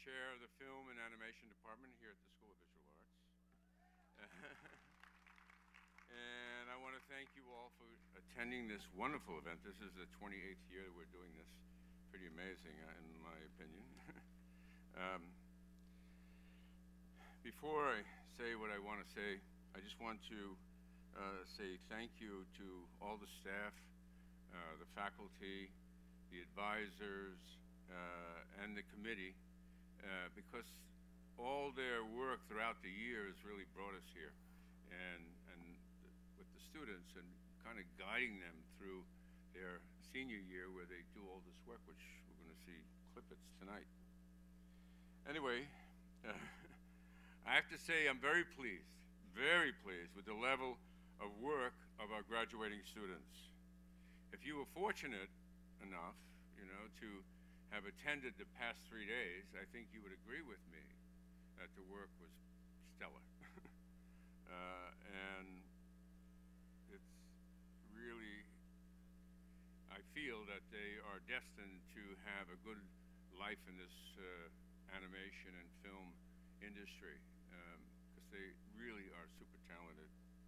chair of the Film and Animation Department here at the School of Visual Arts. And I want to thank you all for attending this wonderful event. This is the 28th year that we're doing this. Pretty amazing, in my opinion. Before I say what I want to say, I just want to say thank you to all the staff, the faculty, the advisors, and the committee, because all their work throughout the years really brought us here, and with the students and kind of guiding them through their senior year where they do all this work, which we're going to see clippets tonight. Anyway, I have to say I'm very pleased with the level of work of our graduating students. If you were fortunate enough, to have attended the past 3 days, I think you would agree with me that the work was stellar. And it's really, I feel that they are destined to have a good life in this animation and film industry, because they really are super talented.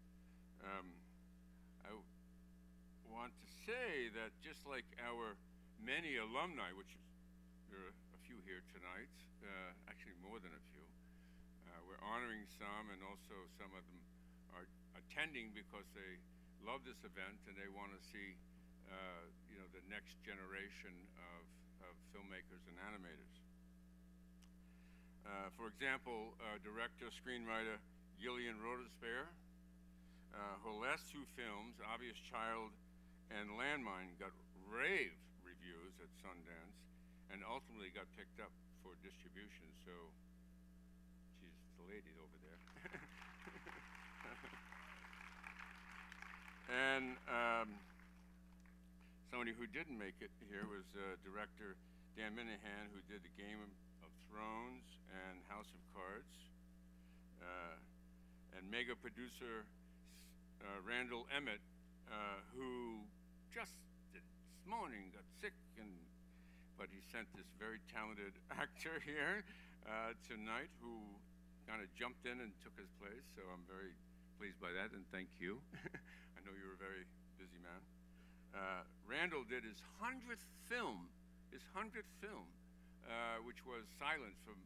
I want to say that just like our many alumni, which there are a few here tonight, actually more than a few, we're honoring some, and also some of them are attending because they love this event and they want to see the next generation of filmmakers and animators. For example, director, screenwriter Gillian Rodespear, her last two films, Obvious Child and Landmine, got rave reviews at Sundance and ultimately got picked up for distribution, so she's the lady over there. And somebody who didn't make it here was director Dan Minahan, who did the Game of Thrones and House of Cards, and mega producer Randall Emmett, who just this morning got sick, but he sent this very talented actor here tonight who kind of jumped in and took his place, so I'm very pleased by that, and thank you. I know you're a very busy man. Randall did his 100th film, which was Silence from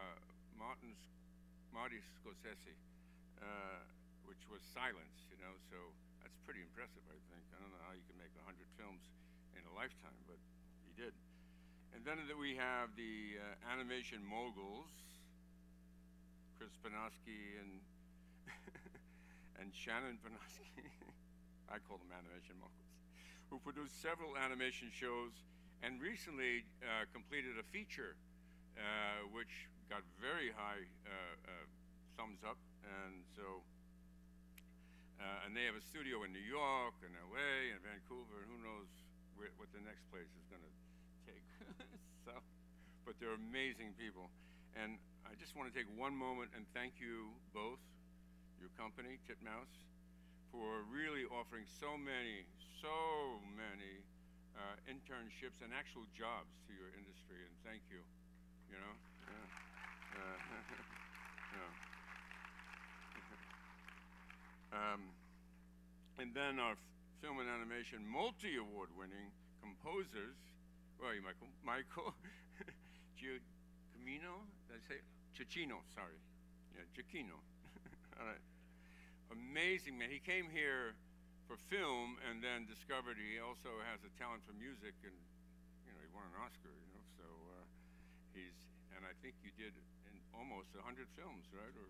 Marty Scorsese, which was Silence, so that's pretty impressive, I think. I don't know how you can make 100 films in a lifetime, but he did. And then we have the animation moguls, Chris Panoski and and Shannon Panoski, I call them animation moguls, who produced several animation shows and recently completed a feature which got very high thumbs up, and so and they have a studio in New York and LA and Vancouver, and who knows what the next place is going to take. So, but they're amazing people, and I just want to take one moment and thank you both, your company, Titmouse, for really offering so many internships and actual jobs to your industry, and thank you. And then our film and animation multi-award winning composers. Where are you, Michael? Michael Giacchino, did I say? Giacchino, sorry. Yeah, Giacchino. All right. Amazing man. He came here for film and then discovered he also has a talent for music, and he won an Oscar, so and I think you did in almost 100 films, right? Or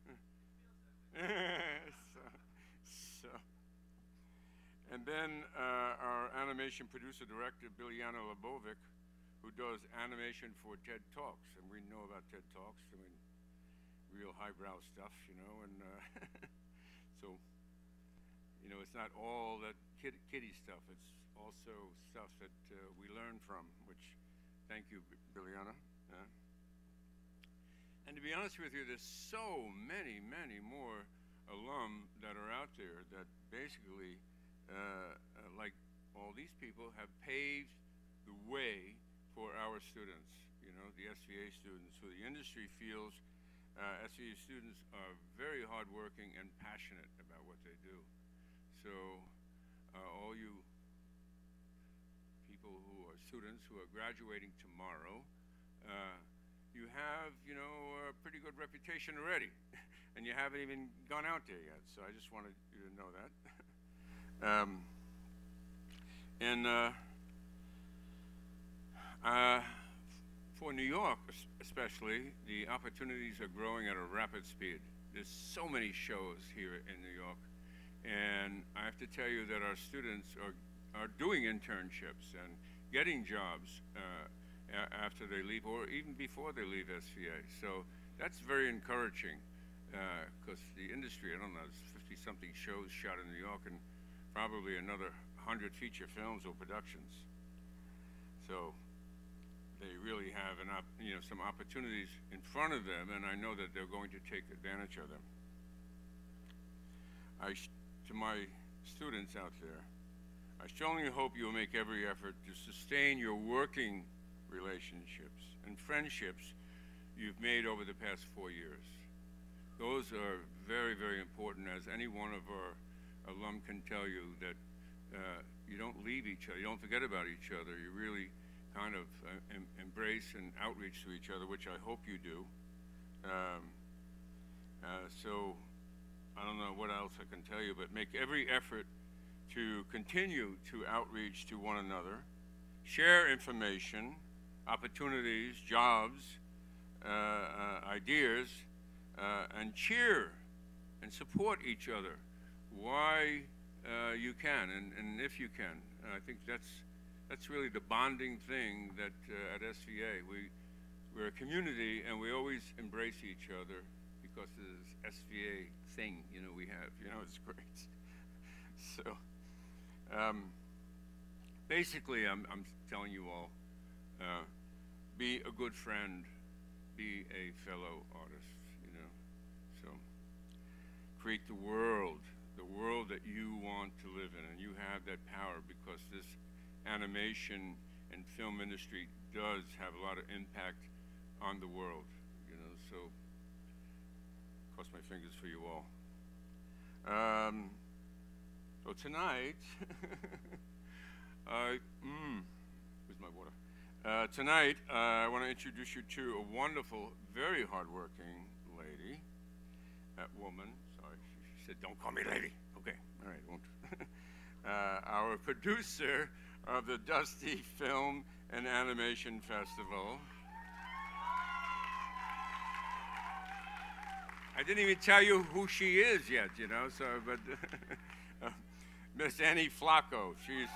and then our animation producer director Biljana Lebovic, who does animation for TED Talks, and we know about TED Talks, real highbrow stuff, and so it's not all that kiddie stuff. It's also stuff that we learn from, which thank you, Biljana. And to be honest with you, there's so many more alum that are out there that basically, like all these people, have paved the way for our students. you know, the SVA students, who the industry feels SVA students are very hardworking and passionate about what they do. So all you people who are students who are graduating tomorrow, you have, you know, a pretty good reputation already, and you haven't even gone out there yet. So I just wanted you to know that. For New York especially, the opportunities are growing at a rapid speed. There's so many shows here in New York, and I have to tell you that our students are doing internships and getting jobs after they leave, or even before they leave SVA. So that's very encouraging, because the industry, I don't know, there's 50-something shows shot in New York and probably another 100 feature films or productions. So they really have some opportunities in front of them, and I know that they're going to take advantage of them. To my students out there, I strongly hope you will make every effort to sustain your working relationships and friendships you've made over the past 4 years. Those are very, very important, as any one of our alum can tell you, that you don't leave each other, you don't forget about each other, you really kind of embrace and outreach to each other, which I hope you do. So I don't know what else I can tell you, but make every effort to continue to outreach to one another, share information, opportunities, jobs, ideas, and cheer and support each other why you can and if you can. I think that's really the bonding thing that at SVA. We're a community, and we always embrace each other because of this SVA thing, you know, we have. You know, it's great. So basically, I'm telling you all, be a good friend, be a fellow artist, you know. So create the world that you want to live in, and you have that power, because this animation and film industry does have a lot of impact on the world, you know. So cross my fingers for you all. So tonight, where's my water? Tonight, I want to introduce you to a wonderful, very hardworking lady, woman. Sorry, she said, "Don't call me lady." Okay, all right, won't. Our producer of the Dusty Film and Animation Festival. I didn't even tell you who she is yet, you know, so, but Miss Flocco, she's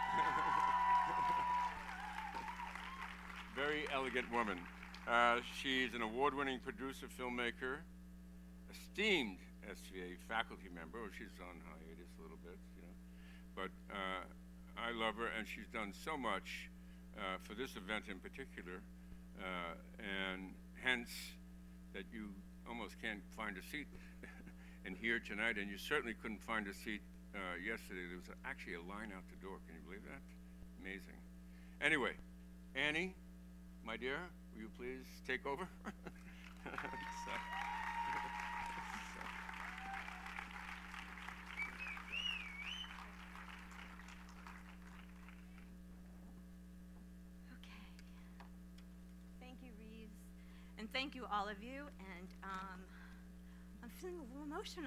very elegant woman. She's an award-winning producer, filmmaker, esteemed SVA faculty member. Well, she's on hiatus a little bit, you know, but I love her, and she's done so much for this event in particular, and hence that you almost can't find a seat in here tonight, and you certainly couldn't find a seat yesterday. There was actually a line out the door. Can you believe that? Amazing. Anyway, Annie, my dear, will you please take over? And thank you, all of you, and I'm feeling a little emotional.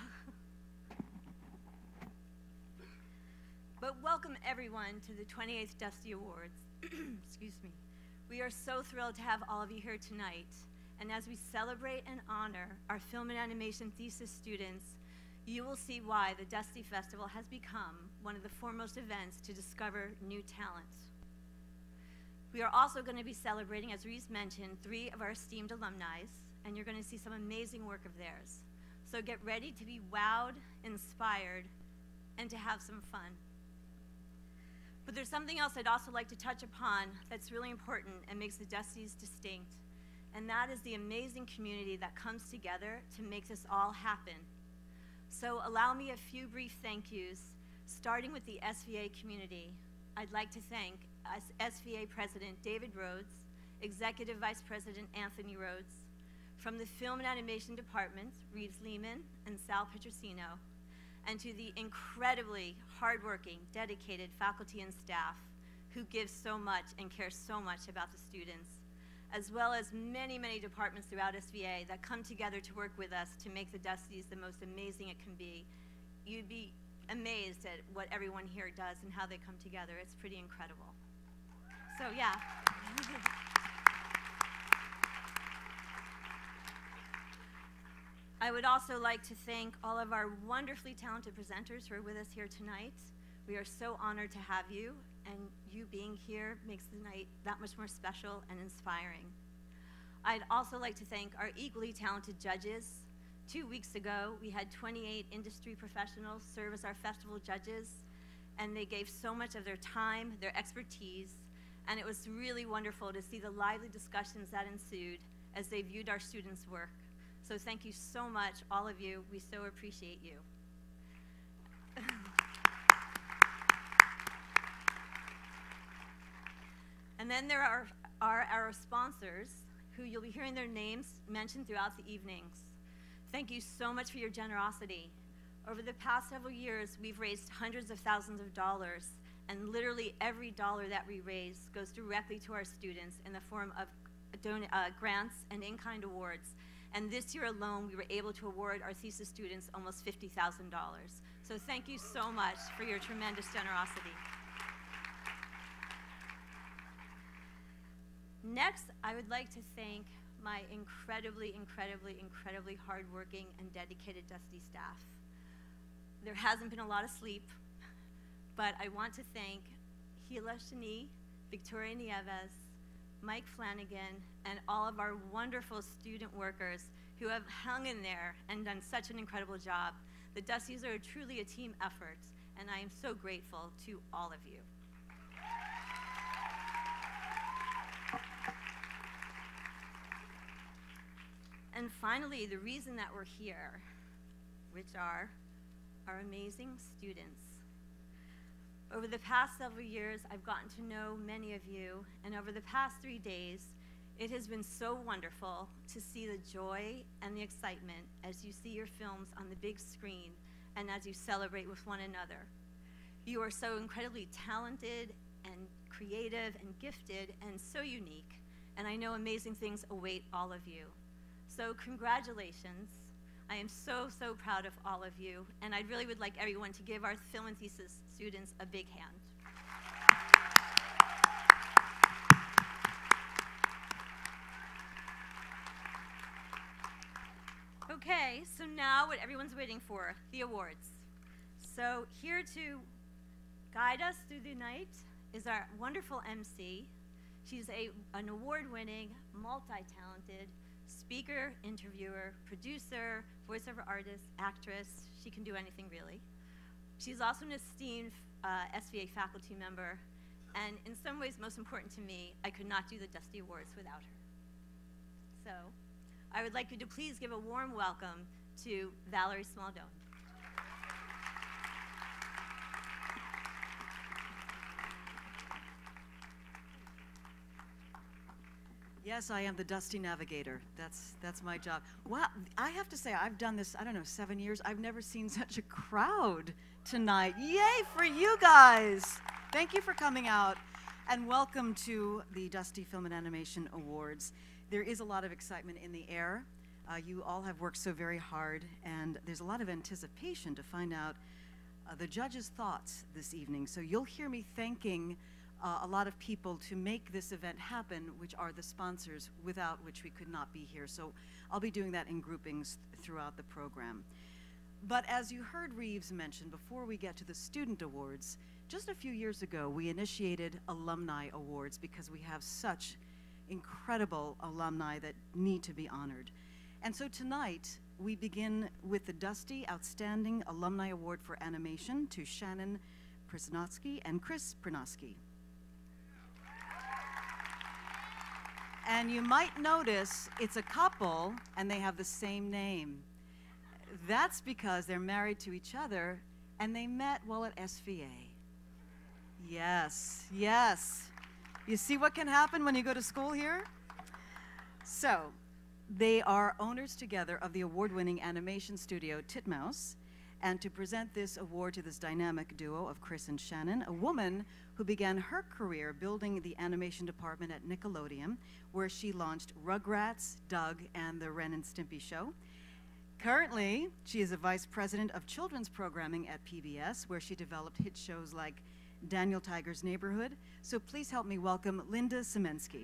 But welcome, everyone, to the 28th Dusty Awards. Excuse me. We are so thrilled to have all of you here tonight. And as we celebrate and honor our film and animation thesis students, you will see why the Dusty Festival has become one of the foremost events to discover new talent. We are also going to be celebrating, as Reese mentioned, 3 of our esteemed alumni, and you're going to see some amazing work of theirs. So get ready to be wowed, inspired, and to have some fun. But there's something else I'd also like to touch upon that's really important and makes the Dusties distinct, and that is the amazing community that comes together to make this all happen. So allow me a few brief thank yous, starting with the SVA community. I'd like to thank SVA President David Rhodes Executive Vice President Anthony Rhodes, from the Film and Animation Departments, Reeves Lehman and Sal Petrosino, and to the incredibly hardworking, dedicated faculty and staff who give so much and care so much about the students, as well as many, many departments throughout SVA that come together to work with us to make the Dusties the most amazing it can be. You'd be amazed at what everyone here does and how they come together. It's pretty incredible. So yeah. I would also like to thank all of our wonderfully talented presenters who are with us here tonight. We are so honored to have you, and you being here makes the night that much more special and inspiring. I'd also like to thank our equally talented judges. 2 weeks ago, we had 28 industry professionals serve as our festival judges, and they gave so much of their time, their expertise, and it was really wonderful to see the lively discussions that ensued as they viewed our students' work. So thank you so much, all of you. We so appreciate you. And then there are our sponsors, who you'll be hearing their names mentioned throughout the evenings. Thank you so much for your generosity. Over the past several years, we've raised hundreds of thousands of dollars, and literally every dollar that we raise goes directly to our students in the form of grants and in-kind awards. And this year alone, we were able to award our thesis students almost $50,000. So thank you so much for your tremendous generosity. Next, I would like to thank my incredibly, incredibly, incredibly hardworking and dedicated Dusty staff. There hasn't been a lot of sleep, but I want to thank Hila Shani, Victoria Nieves, Mike Flanagan, and all of our wonderful student workers who have hung in there and done such an incredible job. The Dusties are truly a team effort, and I am so grateful to all of you. And finally, the reason that we're here, which are our amazing students. Over the past several years, I've gotten to know many of you, and over the past 3 days, it has been so wonderful to see the joy and the excitement as you see your films on the big screen and as you celebrate with one another. You are so incredibly talented and creative and gifted and so unique, and I know amazing things await all of you. So congratulations. I am so, so proud of all of you, and I really would like everyone to give our film and thesis students a big hand. Okay, so now what everyone's waiting for, the awards. So here to guide us through the night is our wonderful MC. She's an award-winning, multi-talented speaker, interviewer, producer, voiceover artist, actress. She can do anything, really. She's also an esteemed SVA faculty member, and in some ways, most important to me, I could not do the Dusty Awards without her. So I would like you to please give a warm welcome to Valerie Smaldone. Yes, I am the Dusty Navigator. That's my job. Wow, I have to say, I've done this, I don't know, 7 years. I've never seen such a crowd tonight. Yay for you guys. Thank you for coming out, and welcome to the Dusty Film and Animation Awards. There is a lot of excitement in the air. You all have worked so very hard, and there's a lot of anticipation to find out the judges' thoughts this evening. So you'll hear me thanking a lot of people to make this event happen, which are the sponsors, without which we could not be here. So I'll be doing that in groupings throughout the program. But as you heard Reeves mention, before we get to the student awards, just a few years ago, we initiated Alumni Awards because we have such incredible alumni that need to be honored. And so tonight, we begin with the Dusty Outstanding Alumni Award for Animation to Shannon Prisnotsky and Chris Prisnotsky. And you might notice it's a couple and they have the same name. That's because they're married to each other and they met while at SVA. Yes, yes. You see what can happen when you go to school here? So, they are owners together of the award-winning animation studio Titmouse, and to present this award to this dynamic duo of Chris and Shannon, a woman who began her career building the animation department at Nickelodeon, where she launched Rugrats, Doug, and the Ren and Stimpy Show. Currently, she is a vice president of children's programming at PBS, where she developed hit shows like Daniel Tiger's Neighborhood. So please help me welcome Linda Semensky.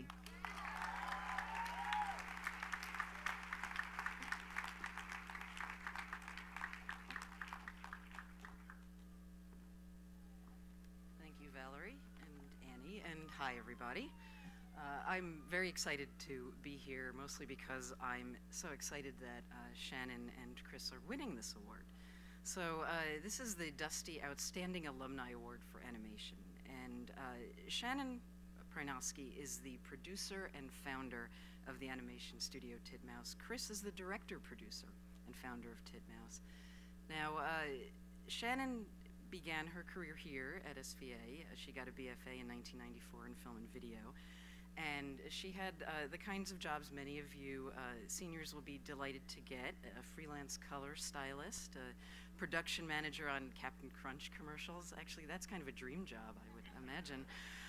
Thank you, Valerie and Annie, and hi, everybody. I'm very excited to be here, mostly because I'm so excited that Shannon and Chris are winning this award. So this is the Dusty Outstanding Alumni Award for Animation, and Shannon Prynoski is the producer and founder of the animation studio Titmouse. Chris is the director-producer and founder of Titmouse. Now, Shannon began her career here at SVA. She got a BFA in 1994 in film and video. And she had the kinds of jobs many of you seniors will be delighted to get: a freelance color stylist, a production manager on Captain Crunch commercials. Actually, that's kind of a dream job, I would imagine.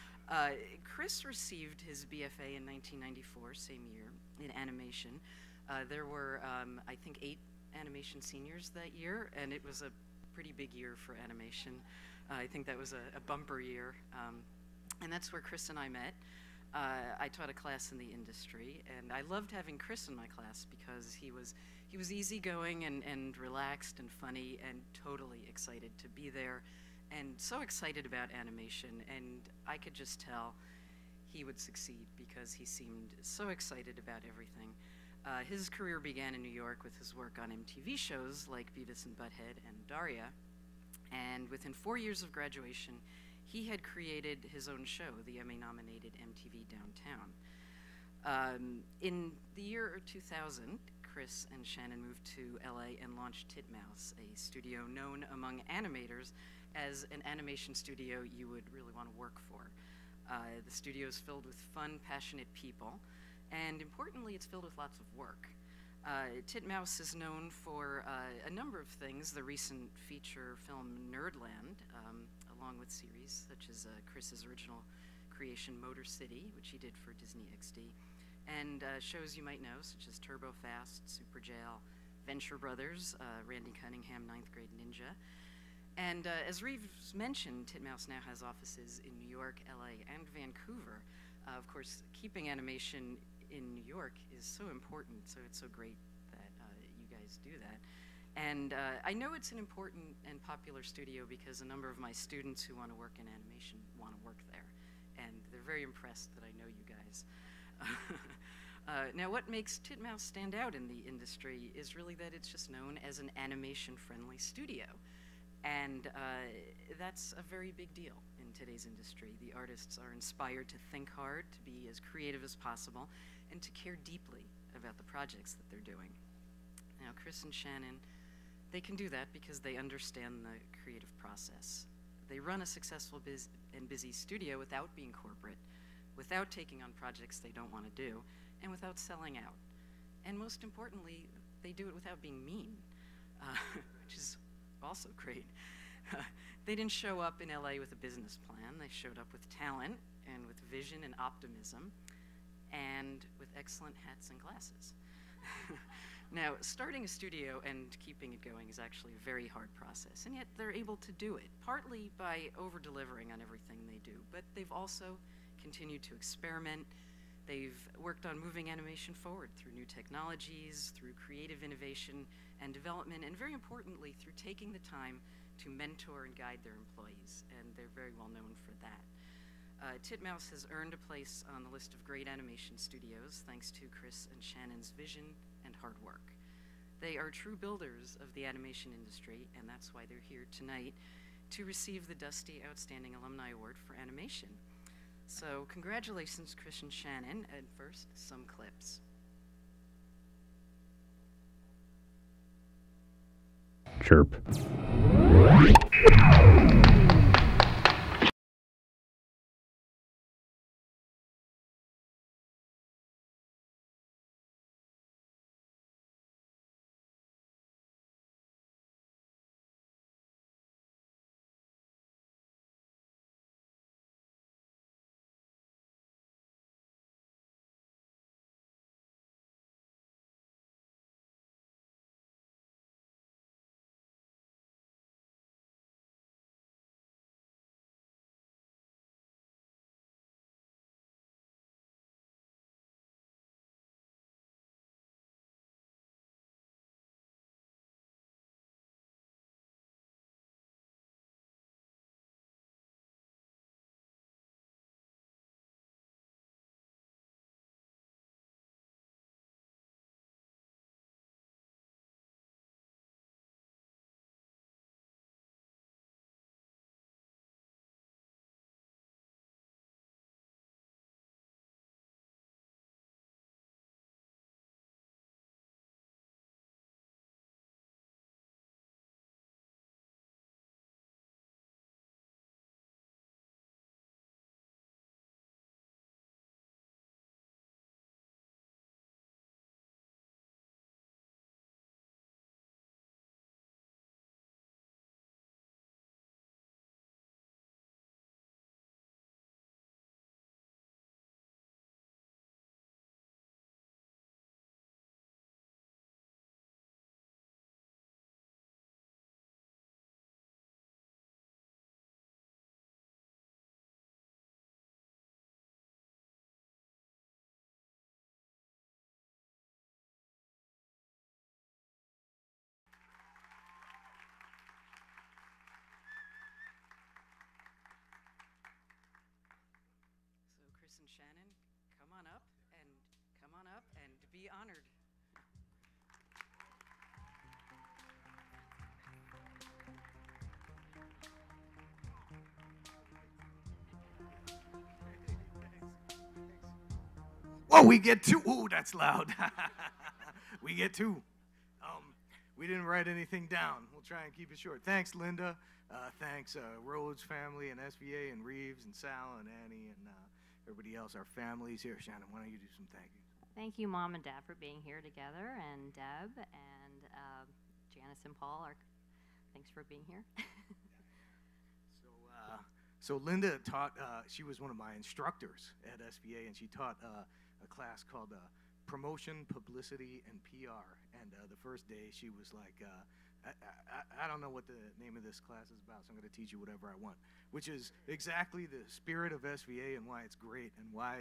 Chris received his BFA in 1994, same year, in animation. There were, I think, 8 animation seniors that year, and it was a pretty big year for animation. I think that was a bumper year. And that's where Chris and I met. I taught a class in the industry, and I loved having Chris in my class because he was easygoing and relaxed and funny and totally excited to be there, and so excited about animation, and I could just tell he would succeed because he seemed so excited about everything. His career began in New York with his work on MTV shows like Beavis and Butthead and Daria, and within 4 years of graduation, he had created his own show, the Emmy-nominated MTV Downtown. In the year 2000, Chris and Shannon moved to LA and launched Titmouse, a studio known among animators as an animation studio you would really want to work for. The studio is filled with fun, passionate people, and importantly, it's filled with lots of work. Titmouse is known for a number of things: the recent feature film Nerdland, along with series such as Chris's original creation Motor City, which he did for Disney XD, and shows you might know such as Turbo Fast, Super Jail, Venture Brothers, Randy Cunningham, 9th Grade Ninja. And as Reeves mentioned, Titmouse now has offices in New York, LA, and Vancouver. Of course, keeping animation in New York is so important, so it's so great that you guys do that. And I know it's an important and popular studio because a number of my students who want to work in animation want to work there. And they're very impressed that I know you guys. Now, what makes Titmouse stand out in the industry is really that it's just known as an animation-friendly studio. And that's a very big deal in today's industry. The artists are inspired to think hard, to be as creative as possible, and to care deeply about the projects that they're doing. Now, Chris and Shannon, they can do that because they understand the creative process. They run a successful and busy studio without being corporate, without taking on projects they don't want to do, and without selling out. And most importantly, they do it without being mean, which is also great. They didn't show up in LA with a business plan. They showed up with talent and with vision and optimism, and with excellent hats and glasses. Now, starting a studio and keeping it going is actually a very hard process, and yet they're able to do it, partly by over-delivering on everything they do, but they've also continued to experiment. They've worked on moving animation forward through new technologies, through creative innovation and development, and very importantly, through taking the time to mentor and guide their employees, and they're very well known for that. Titmouse has earned a place on the list of great animation studios thanks to Chris and Shannon's vision and hard work. They are true builders of the animation industry, and that's why they're here tonight to receive the Dusty Outstanding Alumni Award for Animation. So congratulations, Chris and Shannon, and first, some clips. Chirp. honored. Whoa, we get two. Ooh, that's loud. We get two. We didn't write anything down. We'll try and keep it short. Thanks, Linda. Thanks, Rhodes family and SVA and Reeves and Sal and Annie and everybody else, our families here. Shannon, why don't you do some thank yous? Thank you, Mom and Dad, for being here together, and Deb and Janice and Paul. Thanks for being here. So Linda taught, she was one of my instructors at SVA, and she taught a class called Promotion, Publicity, and PR. And the first day she was like, I don't know what the name of this class is about, so I'm going to teach you whatever I want, which is exactly the spirit of SVA and why it's great and why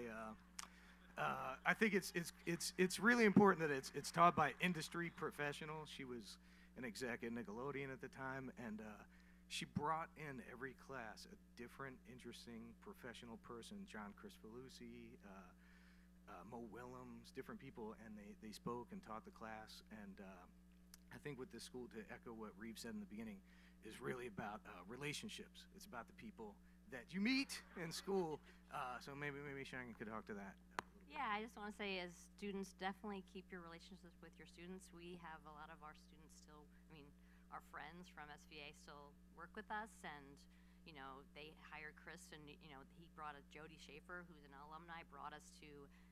I think it's really important that it's taught by industry professionals. She was an exec at Nickelodeon at the time, and she brought in every class a different, interesting, professional person. John Crispolucci, Mo Willems, different people, and they spoke and taught the class. And I think with this school, to echo what Reeve said in the beginning, is really about relationships. It's about the people that you meet in school. So maybe Shannon could talk to that. Yeah, I just want to say, as students, definitely keep your relationships with your students. We have a lot of our students still, our friends from SVA still work with us, and they hired Chris, and he brought Jody Schaefer, who's an alumni, brought us to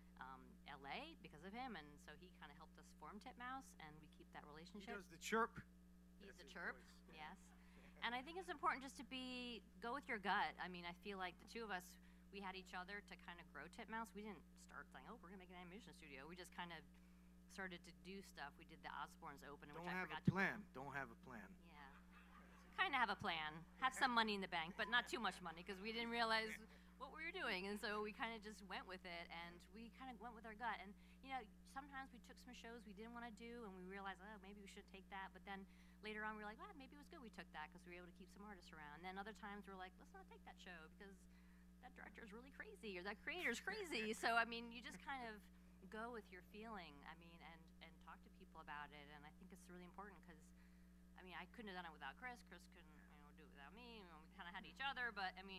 LA because of him, and so he kind of helped us form Titmouse, and we keep that relationship. He does the chirp. He's the chirp, yes. And I think it's important just to go with your gut. I feel like the two of us, we had each other to kind of grow Titmouse. We didn't start saying, oh, we're going to make an animation studio. We just kind of started to do stuff. We did the Osbournes Open, which I forgot to plan. Don't have a plan. Yeah. Kind of have a plan. Have some money in the bank, but not too much money, because we didn't realize what we were doing, and so we kind of just went with it, and we kind of went with our gut. And sometimes we took some shows we didn't want to do, and we realized, oh, maybe we should take that. But then later on, we were like, well, maybe it was good we took that, because we were able to keep some artists around. And then other times we're like, let's not take that show because that director's really crazy, or that creator's crazy. So you just kind of go with your feeling. And talk to people about it. And I think it's really important because I couldn't have done it without Chris. Chris couldn't do it without me. We kind of had each other, but and we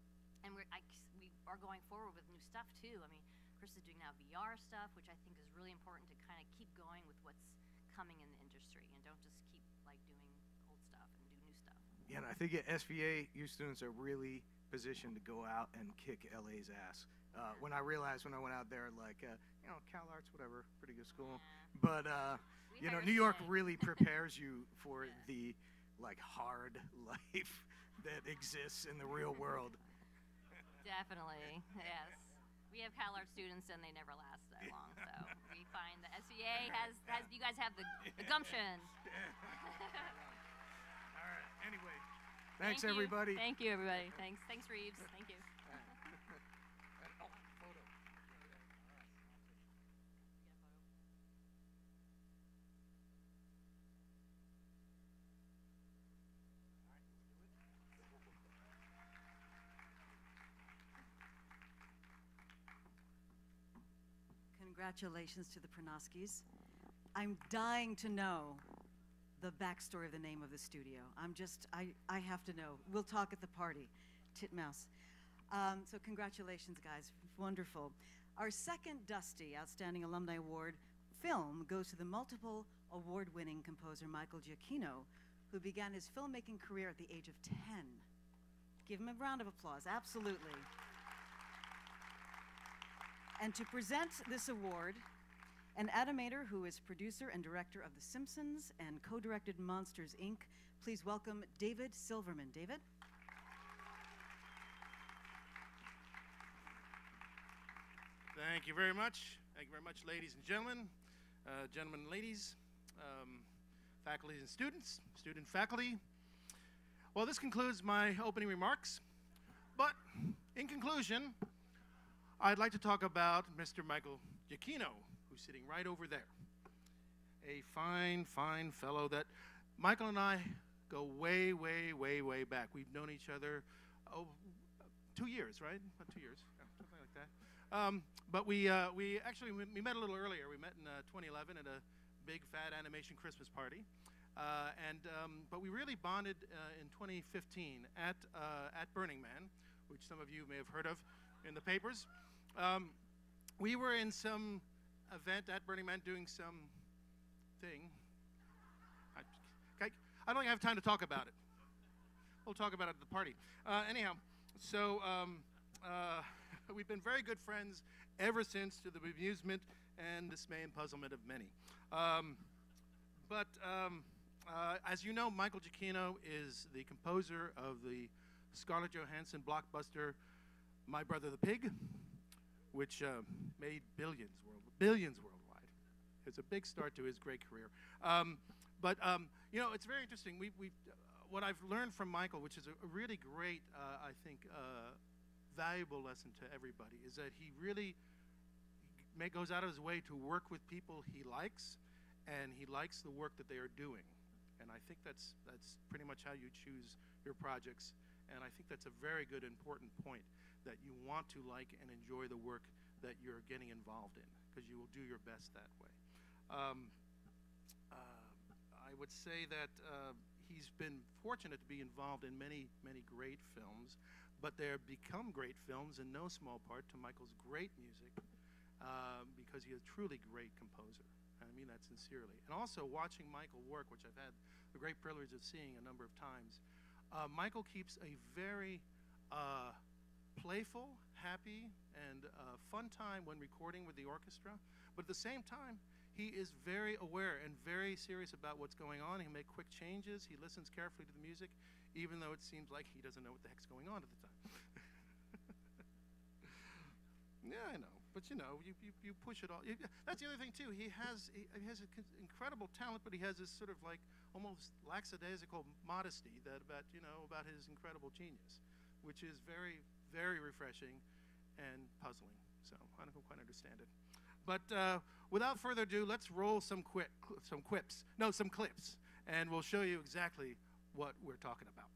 are going forward with new stuff too. Chris is doing now VR stuff, which I think is really important to kind of keep going with what's coming in the industry, and don't just keep doing old stuff and do new stuff. Yeah, and I think at SVA, you students are really positioned to go out and kick LA's ass. When I realized when I went out there, Cal Arts, whatever, pretty good school, but New York really prepares you for the hard life that exists in the real world. Definitely, yes. We have Cal Arts students, and they never last that long. So we find the SVA has you guys have the gumption. All right. Anyway, thanks Thank you. everybody. Thank you, everybody. Thanks, Reeves. Thank you. Congratulations to the Pronoskis. I'm dying to know the backstory of the name of the studio. I have to know. We'll talk at the party. Titmouse. So congratulations, guys. Wonderful. Our second Dusty Outstanding Alumni Award film goes to the multiple award-winning composer Michael Giacchino, who began his filmmaking career at the age of 10. Give him a round of applause. Absolutely. And to present this award, an animator who is producer and director of The Simpsons and co-directed Monsters, Inc., please welcome David Silverman. David? Thank you very much. Thank you very much, ladies and gentlemen, gentlemen and ladies, faculty and students, student faculty. Well, this concludes my opening remarks. But in conclusion, I'd like to talk about Mr. Michael Giacchino, who's sitting right over there. A fine, fine fellow that Michael and I go way, way, way, way back. We've known each other, 2 years, right? About 2 years, yeah, something like that. But we actually we met a little earlier. We met in 2011 at a big fat animation Christmas party, but we really bonded in 2015 at Burning Man, which some of you may have heard of in the papers. We were in some event at Burning Man doing some thing. I don't have time to talk about it. We'll talk about it at the party. Anyhow, so we've been very good friends ever since, to the amusement and dismay and puzzlement of many. As you know, Michael Giacchino is the composer of the Scarlett Johansson blockbuster My Brother the Pig, which made billions worldwide. It's a big start to his great career. You know, it's very interesting. What I've learned from Michael, which is a really great, I think, valuable lesson to everybody, is that he really goes out of his way to work with people he likes, and he likes the work that they are doing. And I think that's pretty much how you choose your projects. And I think that's a very good, important point, that you want to like and enjoy the work that you're getting involved in, because you will do your best that way. I would say that he's been fortunate to be involved in many, many great films, but they have become great films in no small part to Michael's great music, because he's a truly great composer. I mean that sincerely. And also watching Michael work, which I've had the great privilege of seeing a number of times, Michael keeps a very playful, happy, and fun time when recording with the orchestra, but at the same time, he is very aware and very serious about what's going on. He'll make quick changes. He listens carefully to the music, even though it seems like he doesn't know what the heck's going on at the time. Yeah, I know. But you know, you push it all. That's the other thing too. He has incredible talent, but he has this sort of like almost lackadaisical modesty about his incredible genius, which is very, very refreshing and puzzling. So I don't quite understand it. But without further ado, let's roll some clips, and we'll show you exactly what we're talking about.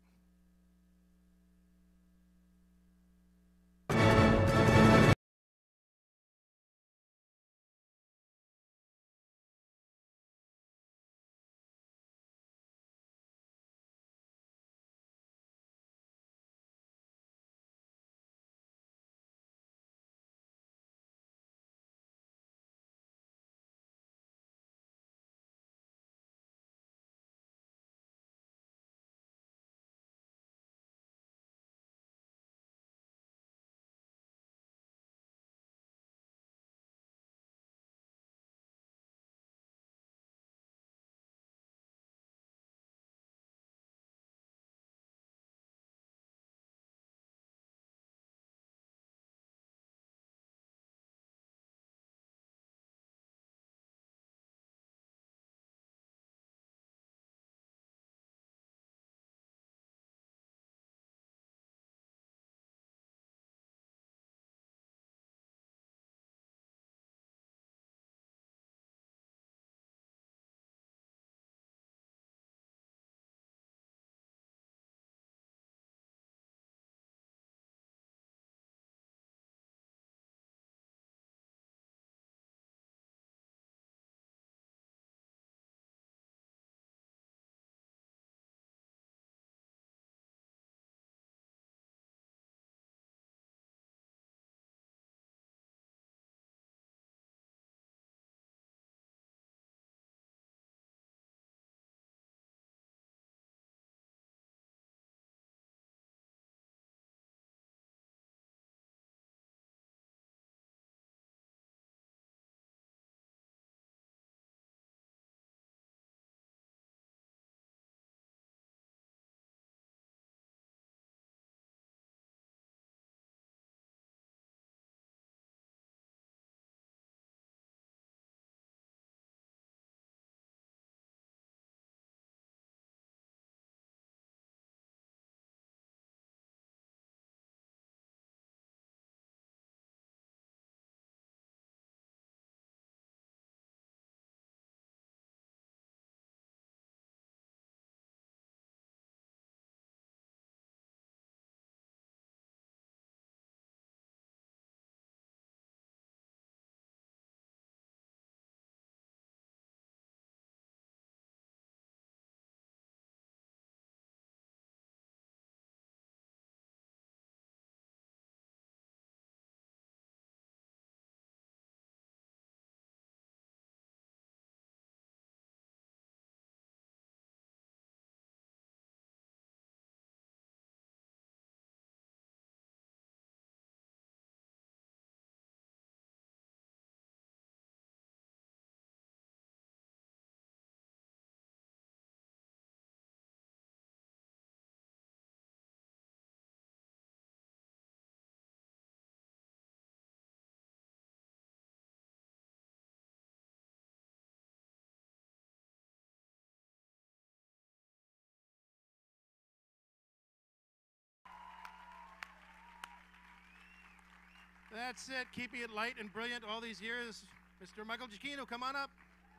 That's it, keeping it light and brilliant all these years. Mr. Michael Giacchino, come on up.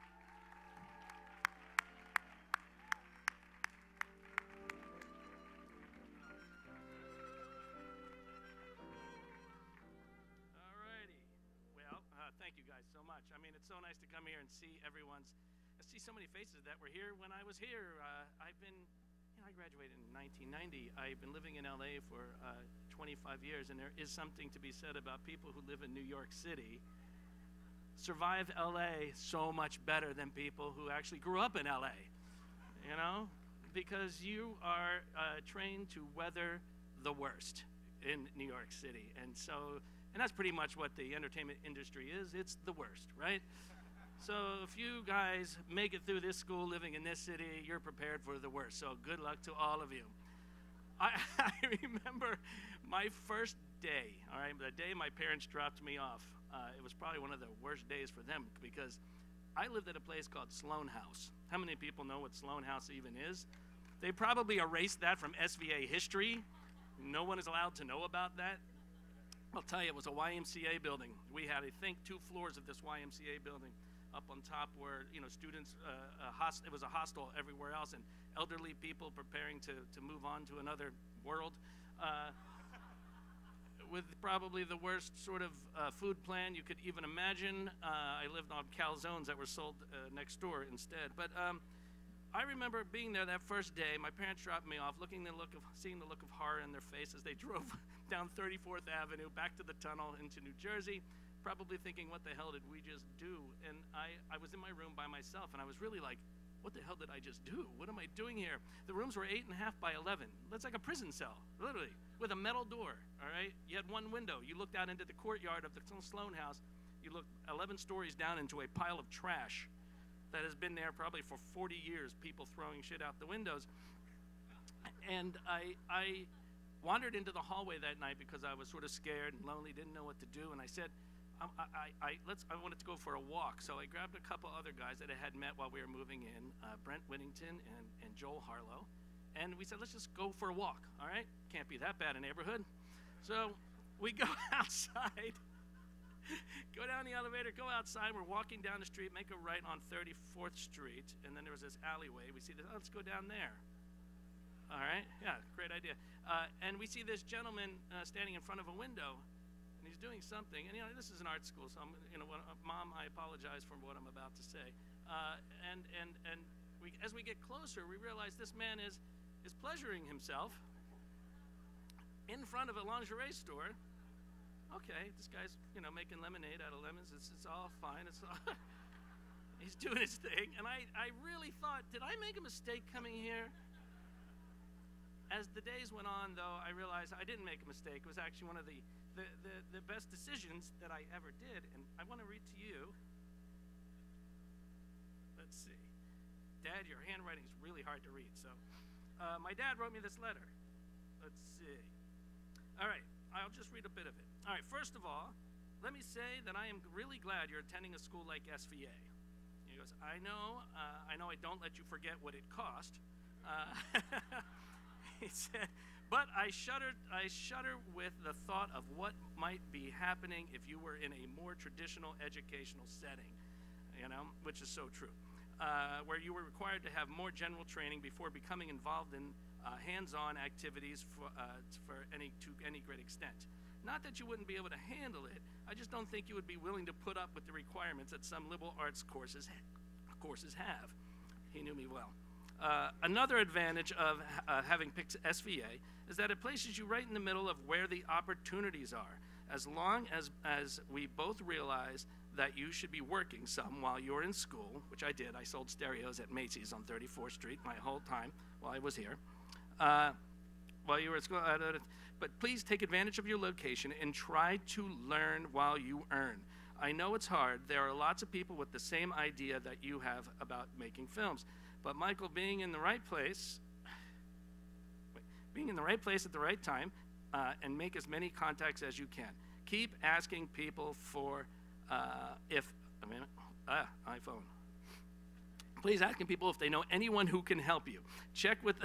Thank you guys so much. I mean, it's so nice to come here and see see so many faces that were here when I was here. I graduated in 1990. I've been living in LA for 25 years, and there is something to be said about people who live in New York City survive LA so much better than people who actually grew up in LA, you know? Because you are trained to weather the worst in New York City. And that's pretty much what the entertainment industry is. It's the worst, right? So if you guys make it through this school living in this city, you're prepared for the worst. So good luck to all of you. I remember my first day, all right, the day my parents dropped me off. It was probably one of the worst days for them because I lived at a place called Sloan House. How many people know what Sloan House even is? They probably erased that from SVA history. No one is allowed to know about that. I'll tell you, it was a YMCA building. We had, I think, 2 floors of this YMCA building. Up on top were, you know, students, it was a hostel everywhere else, and elderly people preparing to move on to another world. With probably the worst sort of food plan you could even imagine. I lived on calzones that were sold next door instead. But I remember being there that first day. My parents dropped me off, seeing the look of horror in their face as they drove down 34th Avenue back to the tunnel into New Jersey, probably thinking, what the hell did we just do? And I was in my room by myself, and I was really like, what the hell did I just do? What am I doing here? The rooms were 8.5 by 11. That's like a prison cell, literally, with a metal door, all right? You had one window. You looked out into the courtyard of the Sloan House. You looked 11 stories down into a pile of trash that has been there probably for 40 years, people throwing shit out the windows. And I wandered into the hallway that night because I was sort of scared and lonely, didn't know what to do, and I said, I wanted to go for a walk, so I grabbed a couple other guys that I had met while we were moving in, Brent Whittington and Joel Harlow, and we said, let's just go for a walk, all right? Can't be that bad a neighborhood. So we go outside, go down the elevator, go outside, we're walking down the street, make a right on 34th Street, and then there was this alleyway. We see this, let's go down there. All right, yeah, great idea. And we see this gentleman standing in front of a window, and he's doing something. And, you know, this is an art school, so, Mom, I apologize for what I'm about to say. As we get closer, we realize this man is pleasuring himself in front of a lingerie store. Okay, this guy's, making lemonade out of lemons. It's all fine. He's doing his thing. And I really thought, did I make a mistake coming here? As the days went on, though, I realized I didn't make a mistake. It was actually one of the best decisions that I ever did. And I want to read to you. Let's see. Dad, your handwriting is really hard to read. So my dad wrote me this letter. Let's see. All right. I'll just read a bit of it. All right. First of all, let me say that I am really glad you're attending a school like SVA. He goes, I know I don't let you forget what it cost. He said, but I shudder with the thought of what might be happening if you were in a more traditional educational setting, which is so true, where you were required to have more general training before becoming involved in hands-on activities to any great extent. Not that you wouldn't be able to handle it, I just don't think you would be willing to put up with the requirements that some liberal arts courses have. He knew me well. Another advantage of having picked SVA is that it places you right in the middle of where the opportunities are. As long as we both realize that you should be working some while you're in school, which I did. I sold stereos at Macy's on 34th Street my whole time while I was here. While you were at school, but please take advantage of your location and try to learn while you earn. I know it's hard. There are lots of people with the same idea that you have about making films. But Michael, being in the right place at the right time, and make as many contacts as you can. Keep asking people for, iPhone. Please asking people if they know anyone who can help you. Check with,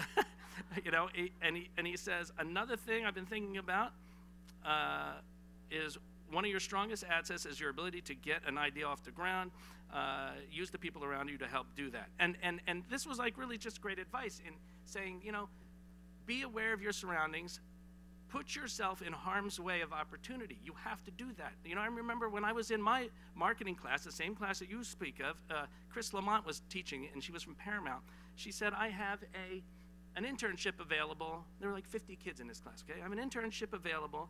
and he says, another thing I've been thinking about is one of your strongest assets is your ability to get an idea off the ground. Use the people around you to help do that. And this was like really just great advice in saying, you know, be aware of your surroundings. Put yourself in harm's way of opportunity. You have to do that. You know, I remember when I was in my marketing class, the same class that you speak of, Chris Lamont was teaching, and she was from Paramount. She said, I have an internship available. There were like 50 kids in this class, okay? I have an internship available.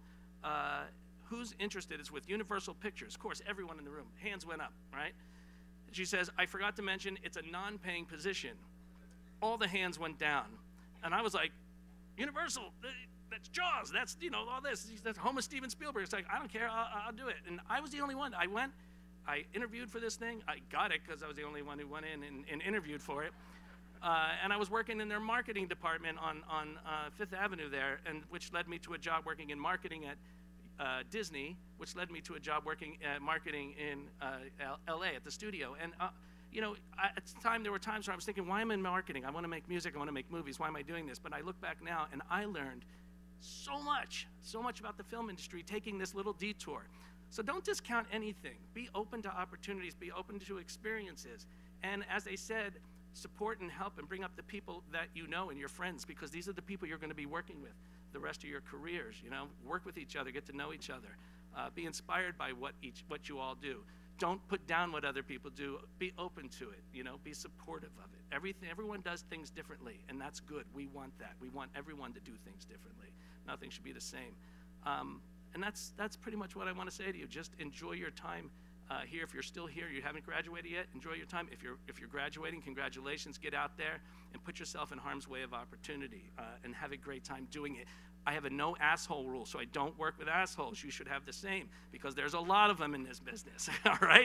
Who's interested? It's with Universal Pictures. Of course, everyone in the room, hands went up, right? She says, I forgot to mention, it's a non-paying position. All the hands went down. And I was like, Universal, that's Jaws, that's, you know, all this. That's home of Steven Spielberg. It's like, I don't care, I'll do it. And I was the only one. I went, I interviewed for this thing. I got it because I was the only one who went in and interviewed for it. And I was working in their marketing department on Fifth Avenue there, and which led me to a job working in marketing at Disney, which led me to a job working at marketing in LA at the studio. And you know, at the time, there were times where I was thinking, why am I in marketing? I want to make music, I want to make movies, why am I doing this? But I look back now, and I learned so much about the film industry taking this little detour. So don't discount anything. Be open to opportunities, be open to experiences. And as they said, support and help and bring up the people that you know and your friends, because these are the people you're going to be working with the rest of your careers. You know, work with each other, get to know each other, be inspired by what you all do. Don't put down what other people do. Be open to it. You know, be supportive of it. Everyone does things differently, and that's good. We want that. We want everyone to do things differently. Nothing should be the same. And that's pretty much what I want to say to you. Just enjoy your time here. If you're still here, you haven't graduated yet, enjoy your time. If you're graduating, congratulations. Get out there and put yourself in harm's way of opportunity and have a great time doing it. I have a no asshole rule, so I don't work with assholes. You should have the same, because there's a lot of them in this business, all right?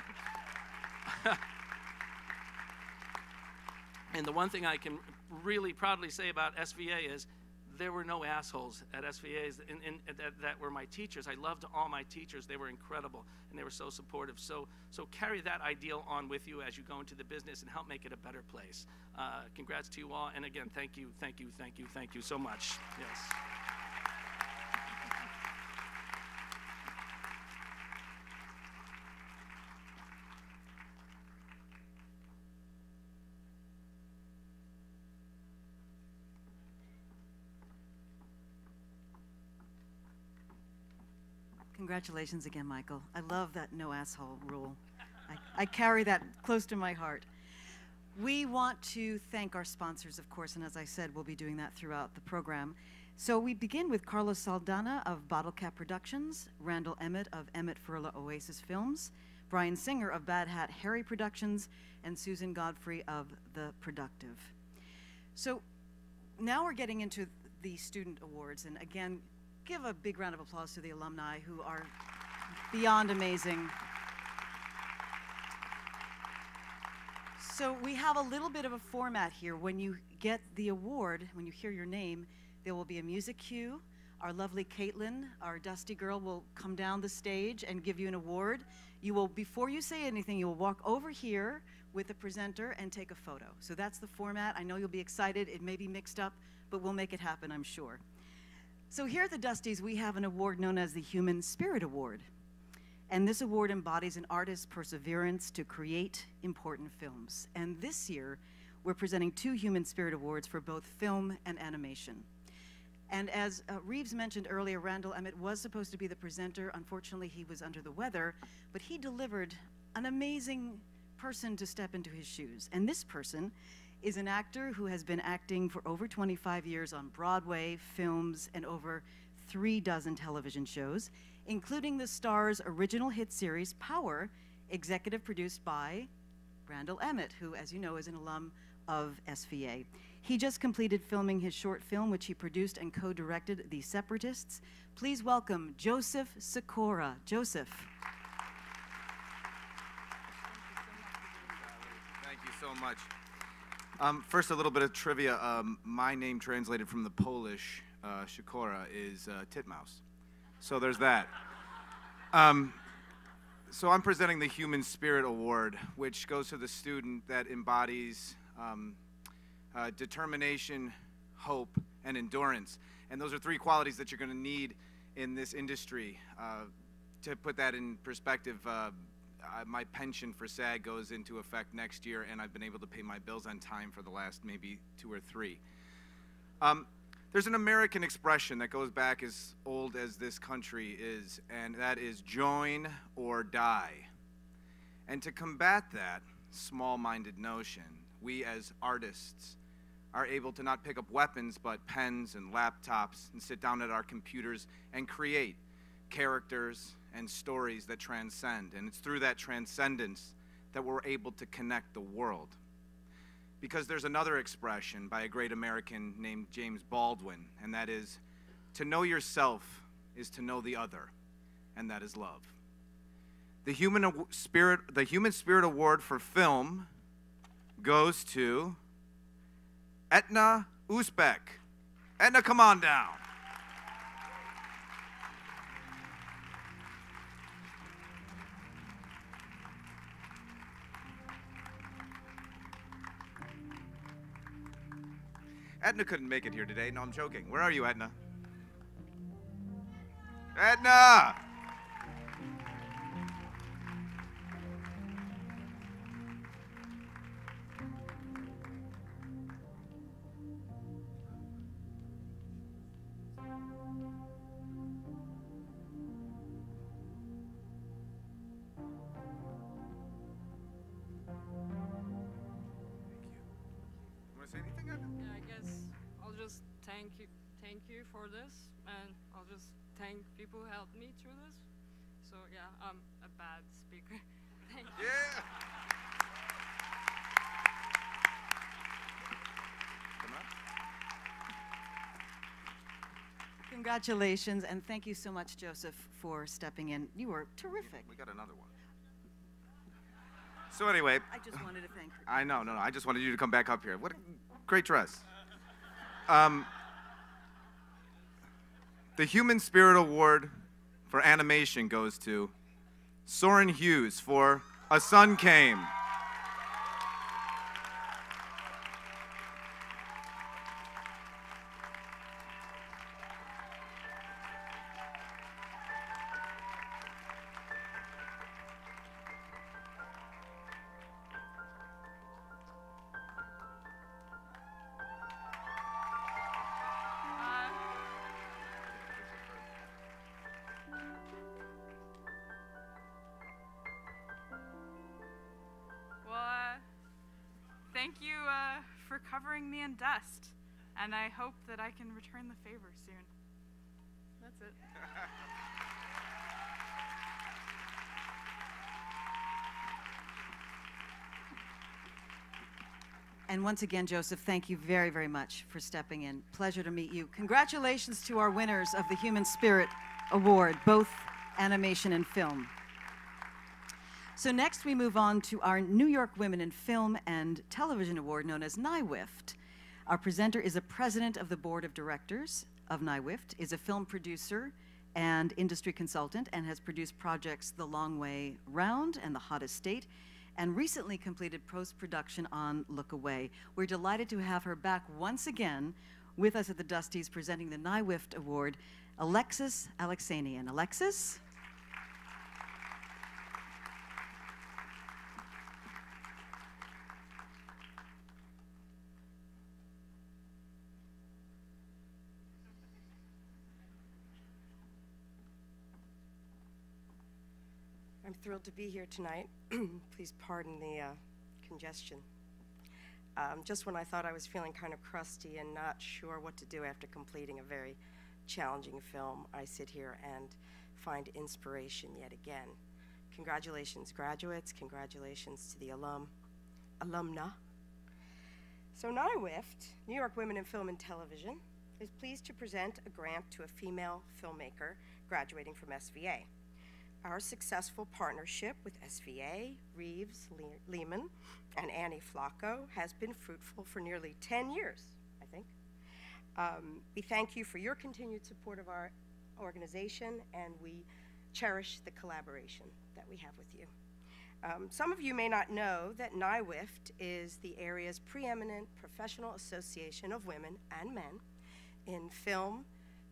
And the one thing I can really proudly say about SVA is there were no assholes at SVAs that were my teachers. I loved all my teachers. They were incredible, and they were so supportive. So carry that ideal on with you as you go into the business and help make it a better place. Congrats to you all, and again, thank you so much. Yes. Congratulations again, Michael. I love that no asshole rule. I carry that close to my heart. We want to thank our sponsors, of course, and as I said, we'll be doing that throughout the program. So we begin with Carlos Saldana of Bottle Cap Productions, Randall Emmett of Emmett Furla Oasis Films, Brian Singer of Bad Hat Harry Productions, and Susan Godfrey of The Productive. So now we're getting into the student awards, and again, give a big round of applause to the alumni who are beyond amazing. So we have a little bit of a format here. When you get the award, when you hear your name, there will be a music cue. Our lovely Caitlin, our Dusty girl, will come down the stage and give you an award. You will, before you say anything, you will walk over here with the presenter and take a photo. So that's the format. I know you'll be excited. It may be mixed up, but we'll make it happen, I'm sure. So here at the Dusties, we have an award known as the Human Spirit Award. And this award embodies an artist's perseverance to create important films. And this year, we're presenting 2 Human Spirit Awards for both film and animation. And as Reeves mentioned earlier, Randall Emmett was supposed to be the presenter. Unfortunately, he was under the weather, but he delivered an amazing person to step into his shoes. And this person is an actor who has been acting for over 25 years on Broadway, films, and over 36 television shows, including the Star's original hit series, Power, executive produced by Randall Emmett, who, as you know, is an alum of SVA. He just completed filming his short film, which he produced and co-directed, The Separatists. Please welcome Joseph Sikora. Joseph. Thank you so much. First, a little bit of trivia. My name translated from the Polish, Sikora, is titmouse. So there's that. So I'm presenting the Human Spirit Award, which goes to the student that embodies determination, hope, and endurance. And those are 3 qualities that you're going to need in this industry. to put that in perspective, my pension for SAG goes into effect next year, and I've been able to pay my bills on time for the last maybe 2 or 3. There's an American expression that goes back as old as this country is, and that is join or die. And to combat that small-minded notion, we as artists are able to not pick up weapons but pens and laptops and sit down at our computers and create characters and stories that transcend. And it's through that transcendence that we're able to connect the world. Because there's another expression by a great American named James Baldwin, and that is, to know yourself is to know the other, and that is love. The Human Spirit Award for film goes to Etna Uzbek. Etna, come on down. Edna couldn't make it here today. No, I'm joking. Where are you, Edna? Edna! Thank you for this, and I'll just thank people who helped me through this. So yeah, I'm a bad speaker. Thank you. Yeah. Come on. Congratulations, and thank you so much, Joseph, for stepping in. You were terrific. We got another one. So anyway. I just wanted to thank her. I know, no, I just wanted you to come back up here. What a great dress. The Human Spirit Award for animation goes to Soren Hughes for A Sun Came. Thank you for covering me in dust, and I hope that I can return the favor soon. That's it. And once again, Joseph, thank you very, very much for stepping in. Pleasure to meet you. Congratulations to our winners of the Human Spirit Award, both animation and film. So next we move on to our New York Women in Film and Television Award, known as NYWIFT. Our presenter is a president of the board of directors of NYWIFT, is a film producer and industry consultant, and has produced projects The Long Way Round and The Hottest State, and recently completed post-production on Look Away. We're delighted to have her back once again with us at the Dusties presenting the NYWIFT Award, Alexis Alexanian. Alexis? I'm thrilled to be here tonight. Please pardon the congestion. Just when I thought I was feeling kind of crusty and not sure what to do after completing a very challenging film, I sit here and find inspiration yet again. Congratulations, graduates. Congratulations to the alumna. So NYWIFT, New York Women in Film and Television, is pleased to present a grant to a female filmmaker graduating from SVA. Our successful partnership with SVA, Reeves, Lehman, and Annie Flocco has been fruitful for nearly 10 years, I think. We thank you for your continued support of our organization, and we cherish the collaboration that we have with you. Some of you may not know that NYWIFT is the area's preeminent professional association of women and men in film,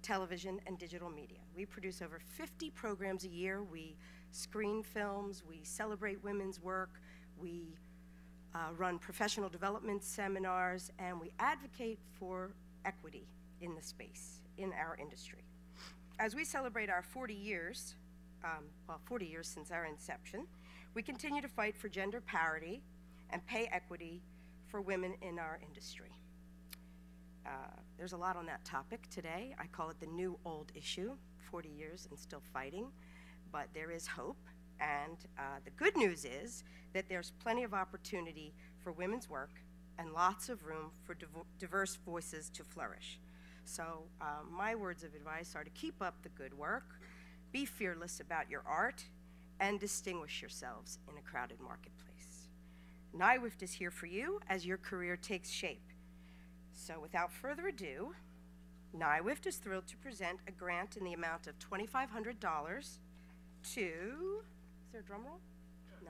television, and digital media. We produce over 50 programs a year. We screen films, we celebrate women's work, we run professional development seminars, and we advocate for equity in the space, in our industry. As we celebrate our 40 years, 40 years since our inception, we continue to fight for gender parity and pay equity for women in our industry. There's a lot on that topic today. I call it the new old issue, 40 years and still fighting, but there is hope, and the good news is that there's plenty of opportunity for women's work and lots of room for diverse voices to flourish. So my words of advice are to keep up the good work, be fearless about your art, and distinguish yourselves in a crowded marketplace. NYWIFT is here for you as your career takes shape. So without further ado, NYWIFT is thrilled to present a grant in the amount of $2,500 to, is there a drum roll? No.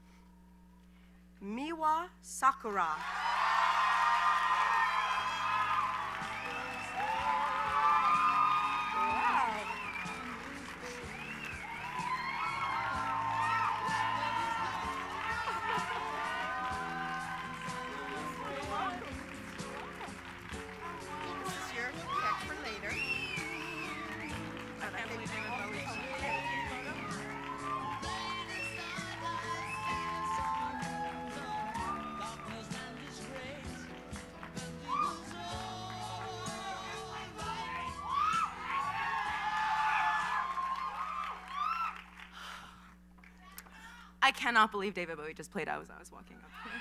Miwa Sakura. I cannot believe David Bowie just played out as I was walking up here.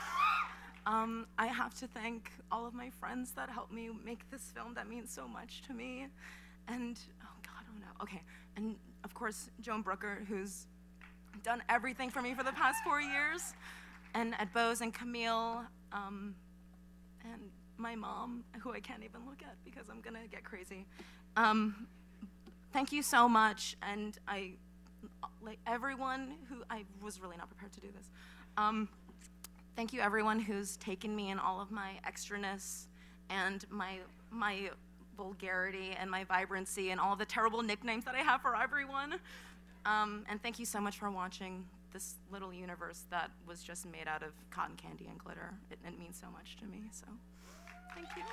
I have to thank all of my friends that helped me make this film that means so much to me. And, oh God, oh no, okay. And of course, Joan Brooker, who's done everything for me for the past 4 years. And Ed Bose and Camille, and my mom, who I can't even look at because I'm gonna get crazy. Thank you so much, and like everyone who, I was really not prepared to do this. Thank you everyone who's taken me in all of my extraness and my vulgarity and my vibrancy and all the terrible nicknames that I have for everyone. And thank you so much for watching this little universe that was just made out of cotton candy and glitter. It means so much to me, so thank you.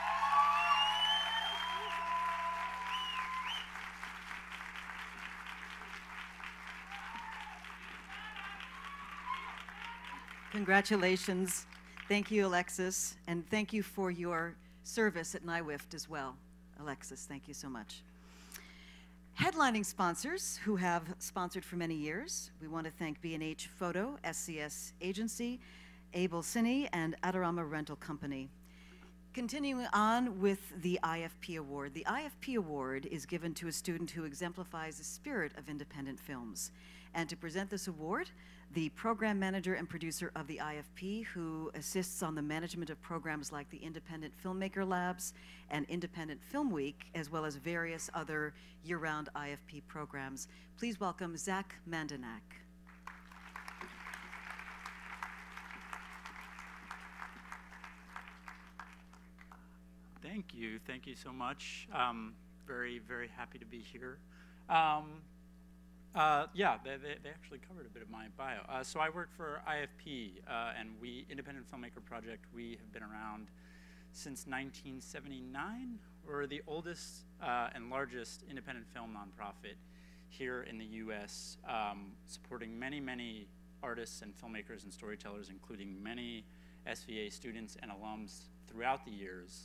Congratulations. Thank you, Alexis, and thank you for your service at NYWIFT as well. Alexis, thank you so much. Headlining sponsors who have sponsored for many years, we want to thank B&H Photo, SCS Agency, Able Cine, and Adorama Rental Company. Continuing on with the IFP Award. The IFP Award is given to a student who exemplifies the spirit of independent films. And to present this award, the program manager and producer of the IFP, who assists on the management of programs like the Independent Filmmaker Labs and Independent Film Week, as well as various other year-round IFP programs. Please welcome Zach Mandanak. Thank you so much. Very, very happy to be here. Yeah, they actually covered a bit of my bio. So I work for IFP, and Independent Filmmaker Project, we have been around since 1979. We're the oldest and largest independent film nonprofit here in the US, supporting many, many artists and filmmakers and storytellers, including many SVA students and alums throughout the years.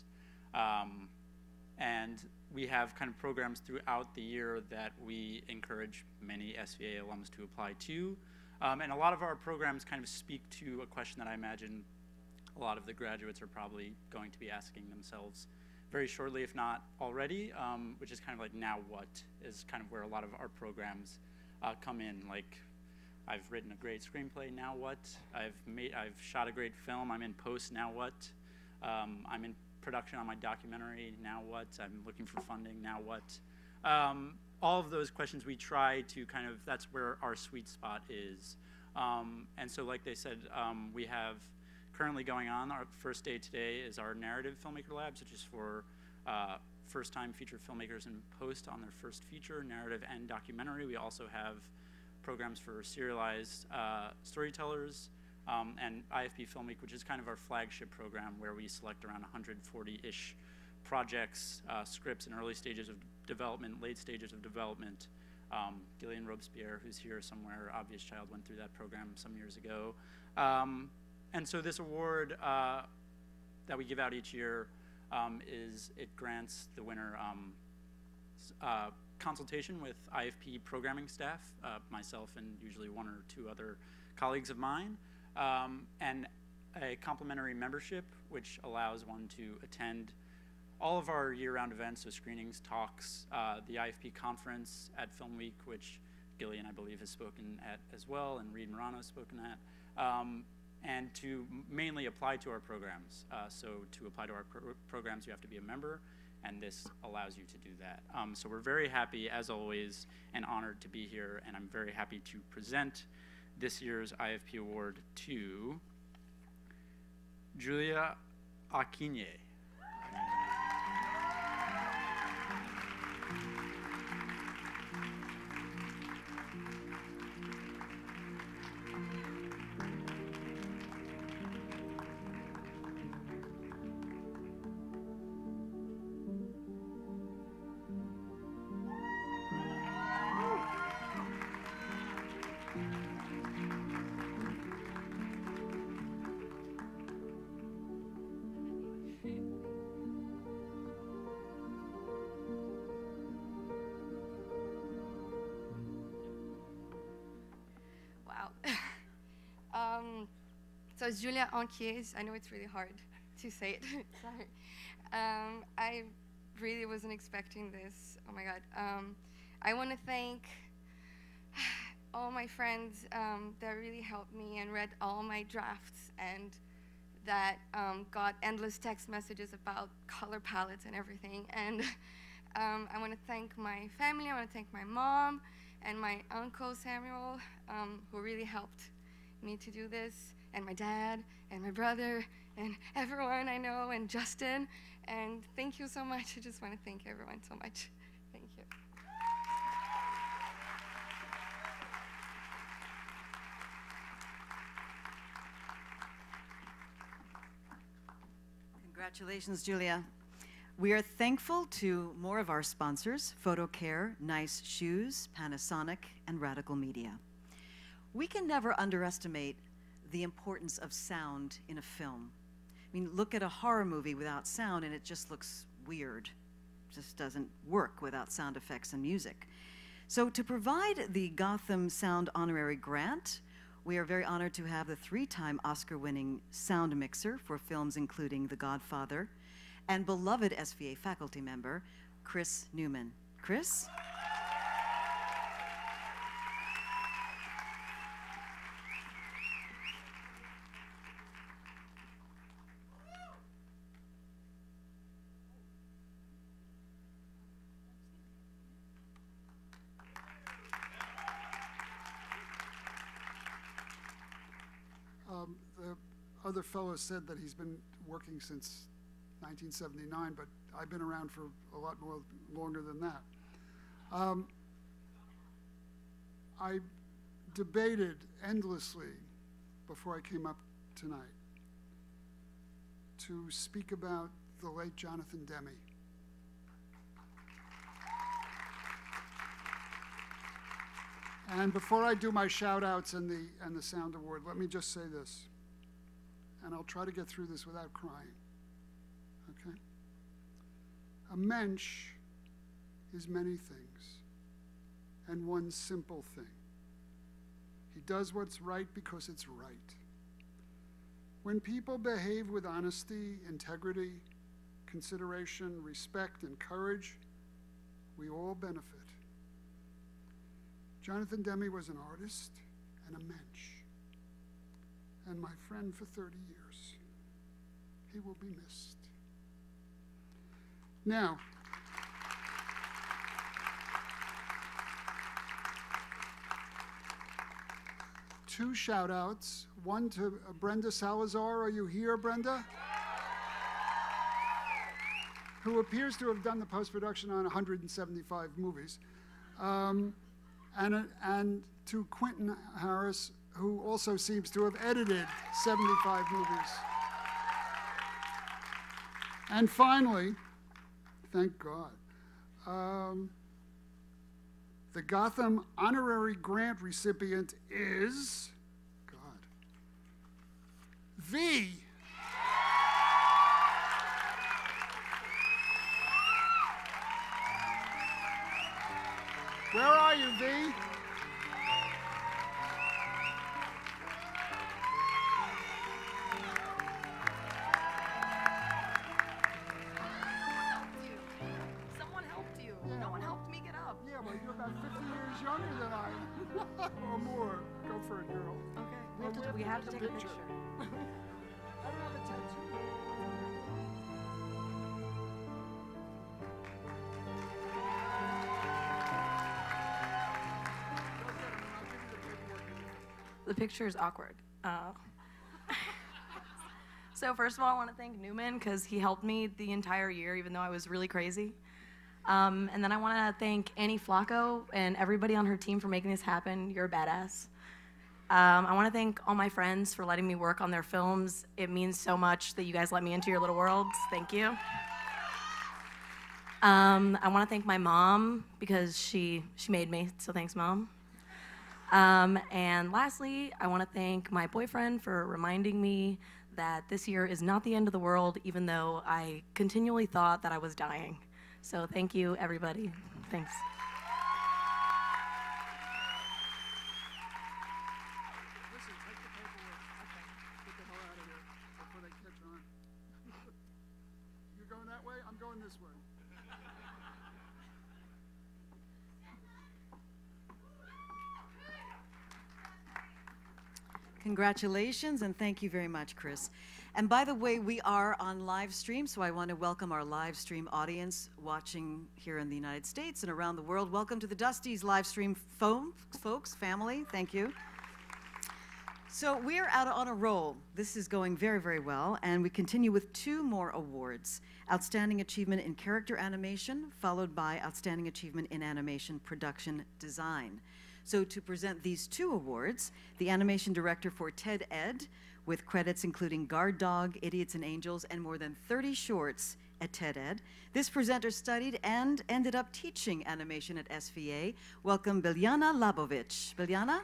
And we have kind of programs throughout the year that we encourage many SVA alums to apply to. And a lot of our programs kind of speak to a question that I imagine a lot of the graduates are probably going to be asking themselves very shortly, if not already, which is kind of like, now what, is kind of where a lot of our programs come in. Like, I've written a great screenplay, now what? I've shot a great film, I'm in post, now what? I'm in production on my documentary, now what? I'm looking for funding, now what? All of those questions we try to kind of, that's where our sweet spot is. And so like they said, we have currently going on, our first day today is our narrative filmmaker labs, which is for first-time feature filmmakers in post on their first feature, narrative, and documentary. We also have programs for serialized storytellers, and IFP Film Week, which is kind of our flagship program where we select around 140-ish projects, scripts in early stages of development, late stages of development. Gillian Robespierre, who's here somewhere, Obvious Child, went through that program some years ago. And so this award that we give out each year it grants the winner consultation with IFP programming staff, myself and usually one or two other colleagues of mine, and a complimentary membership, which allows one to attend all of our year-round events, so screenings, talks, the IFP conference at Film Week, which Gillian, I believe, has spoken at as well, and Reed Morano has spoken at, and to mainly apply to our programs. So to apply to our programs, you have to be a member, and this allows you to do that. So we're very happy, as always, and honored to be here, and I'm very happy to present this year's IFP Award to Julia Aquine. So it's Julia Anquier. I know it's really hard to say it. Sorry. I really wasn't expecting this. Oh my God. I want to thank all my friends that really helped me and read all my drafts and that got endless text messages about color palettes and everything. And I want to thank my family. I want to thank my mom and my uncle Samuel, who really helped me to do this, and my dad and my brother and everyone I know, and Justin. And thank you so much. I just want to thank everyone so much. Thank you. Congratulations, Julia. We are thankful to more of our sponsors, PhotoCare, Nice Shoes, Panasonic, and Radical Media. We can never underestimate the importance of sound in a film. I mean, look at a horror movie without sound and it just looks weird. It just doesn't work without sound effects and music. So to provide the Gotham Sound Honorary Grant, we are very honored to have the 3-time Oscar-winning sound mixer for films including The Godfather and beloved SVA faculty member, Chris Newman. Chris? The other fellow said that he's been working since 1979, but I've been around for a lot longer than that. I debated endlessly before I came up tonight to speak about the late Jonathan Demme. And before I do my shout outs and the Sound Award, let me just say this, and I'll try to get through this without crying, okay? A mensch is many things, and one simple thing. He does what's right because it's right. When people behave with honesty, integrity, consideration, respect, and courage, we all benefit. Jonathan Demme was an artist and a mensch, and my friend for 30 years. He will be missed. Now, two shout outs, one to Brenda Salazar. Are you here, Brenda? who appears to have done the post-production on 175 movies, and to Quentin Harris, who also seems to have edited 75 movies. And finally, thank God, the Gotham Honorary Grant recipient is, God, V. Where are you, V? Someone helped you. No one helped me get up. Yeah, well, you're about 50 years younger than I am. Or more. Go for it, girl. Okay. We have to take a picture. I don't have a tattoo. The picture is awkward. So first of all, I want to thank Newman because he helped me the entire year, even though I was really crazy. And then I want to thank Annie Flocco and everybody on her team for making this happen. You're a badass. I want to thank all my friends for letting me work on their films. It means so much that you guys let me into your little worlds. Thank you. I want to thank my mom because she made me, so thanks, Mom. And lastly, I want to thank my boyfriend for reminding me that this year is not the end of the world, even though I continually thought that I was dying. So thank you, everybody. Thanks. Listen, take the paperwork. Okay. Get the hell out of here before they catch on. You're going that way? I'm going this way. Congratulations, and thank you very much, Chris. And by the way, we are on live stream, so I want to welcome our live stream audience watching here in the United States and around the world. Welcome to the Dusty's live stream folks, family. Thank you. So we're out on a roll. This is going very, very well, and we continue with 2 more awards. Outstanding Achievement in Character Animation, followed by Outstanding Achievement in Animation Production Design. So to present these 2 awards, the animation director for Ted Ed, with credits including Guard Dog, Idiots and Angels, and more than 30 shorts at Ted Ed. This presenter studied and ended up teaching animation at SVA. Welcome, Biljana Labovic. Biljana?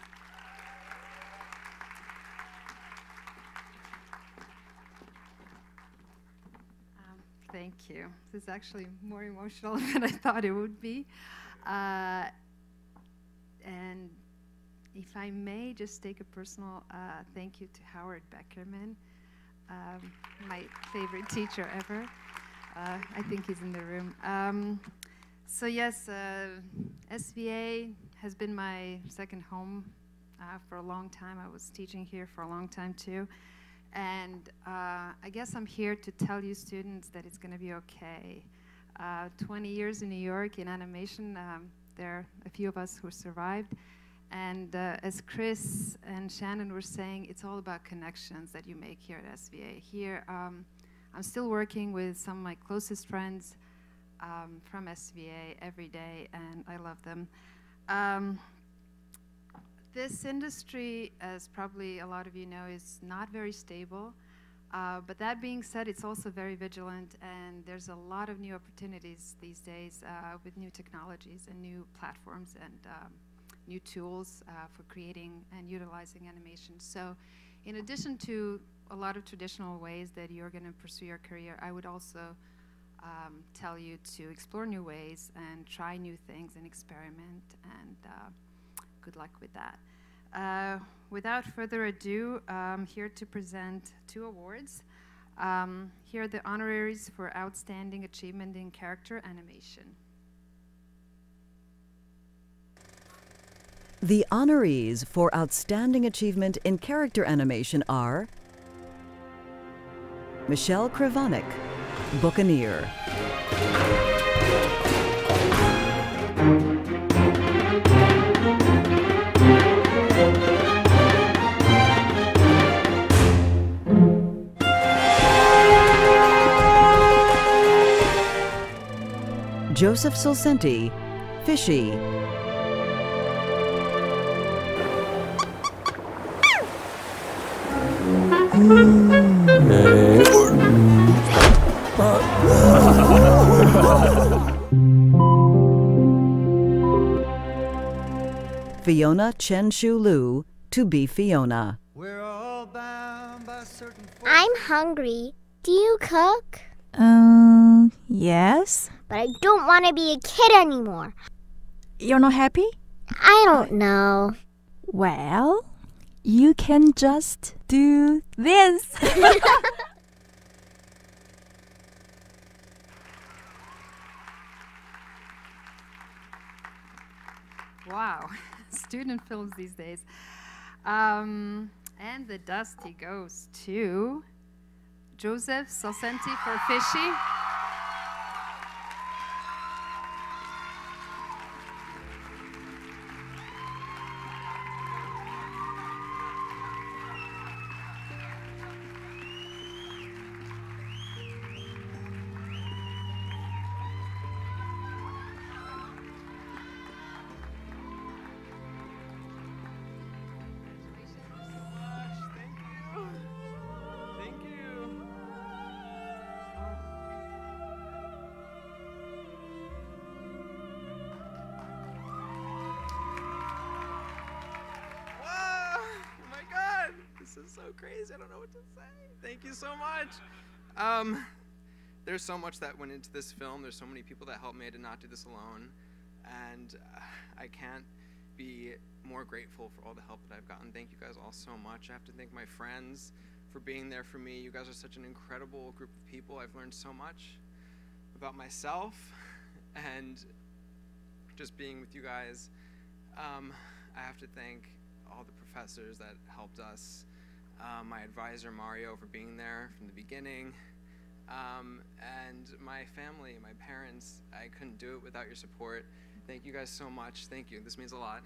Thank you. This is actually more emotional than I thought it would be. And if I may just take a personal thank you to Howard Beckerman, my favorite teacher ever. I think he's in the room. So yes, SVA has been my second home for a long time. I was teaching here for a long time too. And I guess I'm here to tell you students that it's going to be okay. 20 years in New York in animation, there are a few of us who survived. And as Chris and Shannon were saying, it's all about connections that you make here at SVA. Here, I'm still working with some of my closest friends from SVA every day, and I love them. This industry, as probably a lot of you know, is not very stable. But that being said, it's also very vigilant, and there's a lot of new opportunities these days with new technologies and new platforms and new tools for creating and utilizing animation. So in addition to a lot of traditional ways that you're going to pursue your career, I would also tell you to explore new ways and try new things and experiment, and good luck with that. Without further ado, I'm here to present 2 awards. Here are the honoraries for Outstanding Achievement in Character Animation. The honorees for Outstanding Achievement in Character Animation are Michelle Kravanik, Buccaneer. Joseph Sulcenti, Fishy. Fiona Chen Shu Lu, to be Fiona. I'm hungry. Do you cook? Yes. But I don't want to be a kid anymore. You're not happy? I don't know. Well, you can just do this. Wow, student films these days. And the Dusty goes to Joseph Sulcenti for Fishy. This is so crazy. I don't know what to say. Thank you so much. There's so much that went into this film. There's so many people that helped me. I did not do this alone. And I can't be more grateful for all the help that I've gotten. Thank you guys all so much. I have to thank my friends for being there for me. You guys are such an incredible group of people. I've learned so much about myself and just being with you guys. I have to thank all the professors that helped us. My advisor, Mario, for being there from the beginning. And my family, my parents. I couldn't do it without your support. Thank you guys so much. Thank you. This means a lot.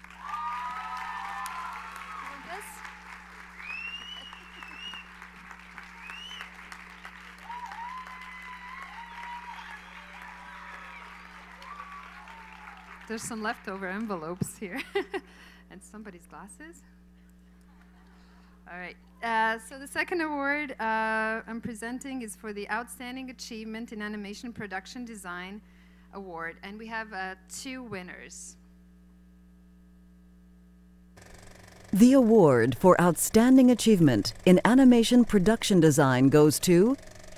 There's some leftover envelopes here. And somebody's glasses. All right. So the second award I'm presenting is for the Outstanding Achievement in Animation Production Design Award. And we have 2 winners. The award for Outstanding Achievement in Animation Production Design goes to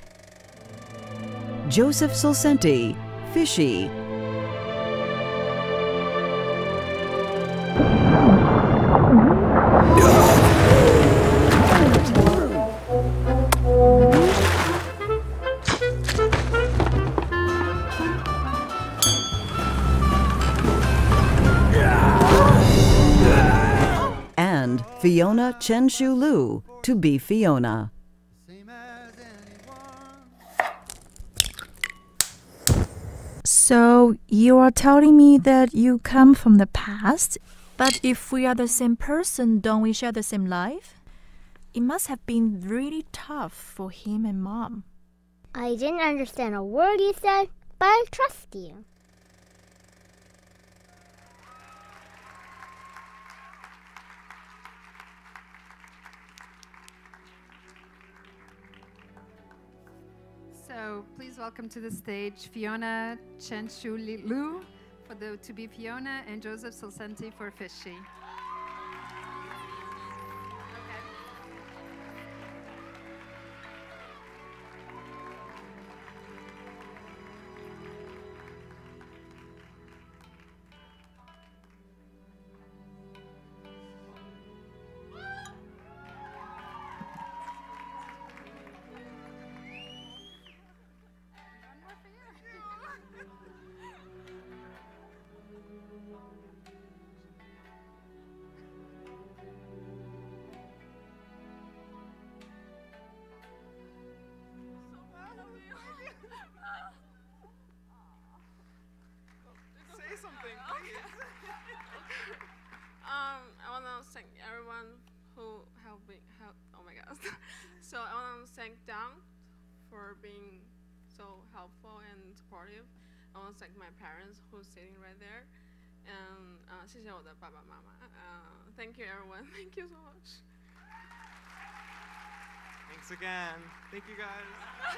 Joseph Sulcenti, Fishy. And Fiona Chen Shu Lu, to be Fiona. So you are telling me that you come from the past, but if we are the same person, don't we share the same life? It must have been really tough for him and Mom. I didn't understand a word you said, but I trust you. So please welcome to the stage Fiona Chen Shu Lu for the To Be Fiona and Joseph Sulcenti for Fishy. Say something, please. I want to thank everyone who helped me. Oh my God! So I want to thank Dawn for being so helpful and supportive. I want to thank my parents who's sitting right there. And 谢谢我的爸爸妈妈。Thank you everyone. Thank you so much. Thanks again. Thank you guys.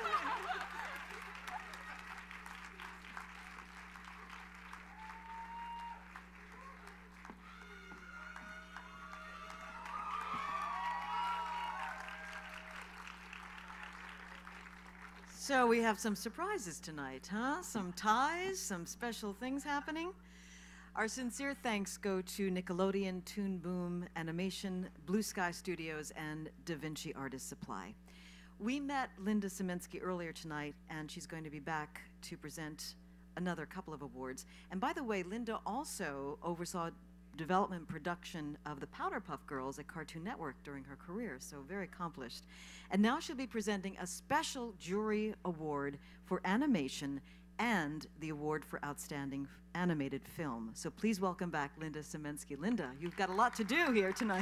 So we have some surprises tonight, huh? Some ties, some special things happening. Our sincere thanks go to Nickelodeon, Toon Boom, Animation, Blue Sky Studios, and Da Vinci Artist Supply. We met Linda Semensky earlier tonight, and she's going to be back to present another couple of awards. And by the way, Linda also oversaw development production of the Powder Puff Girls at Cartoon Network during her career, so very accomplished. And now she'll be presenting a special jury award for animation and the award for outstanding animated film. So please welcome back Linda Semensky. Linda, you've got a lot to do here tonight.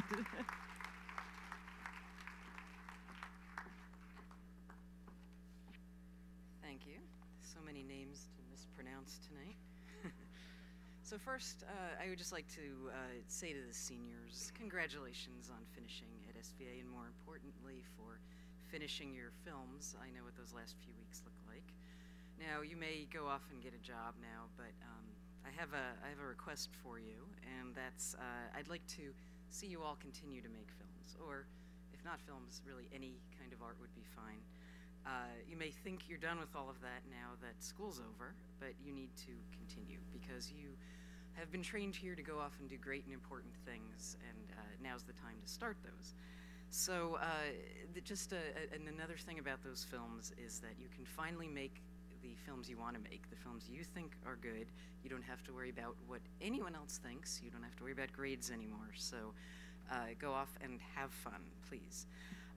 Thank you. So many names to mispronounce tonight. So first, I would just like to say to the seniors, congratulations on finishing at SVA, and more importantly, for finishing your films. I know what those last few weeks look like. Now, you may go off and get a job now, but I have a request for you, and that's I'd like to see you all continue to make films, or if not films, really any kind of art would be fine. You may think you're done with all of that now that school's over, but you need to continue because you have been trained here to go off and do great and important things, and now's the time to start those. So and another thing about those films is that you can finally make the films you want to make, the films you think are good. You don't have to worry about what anyone else thinks. You don't have to worry about grades anymore. So go off and have fun, please.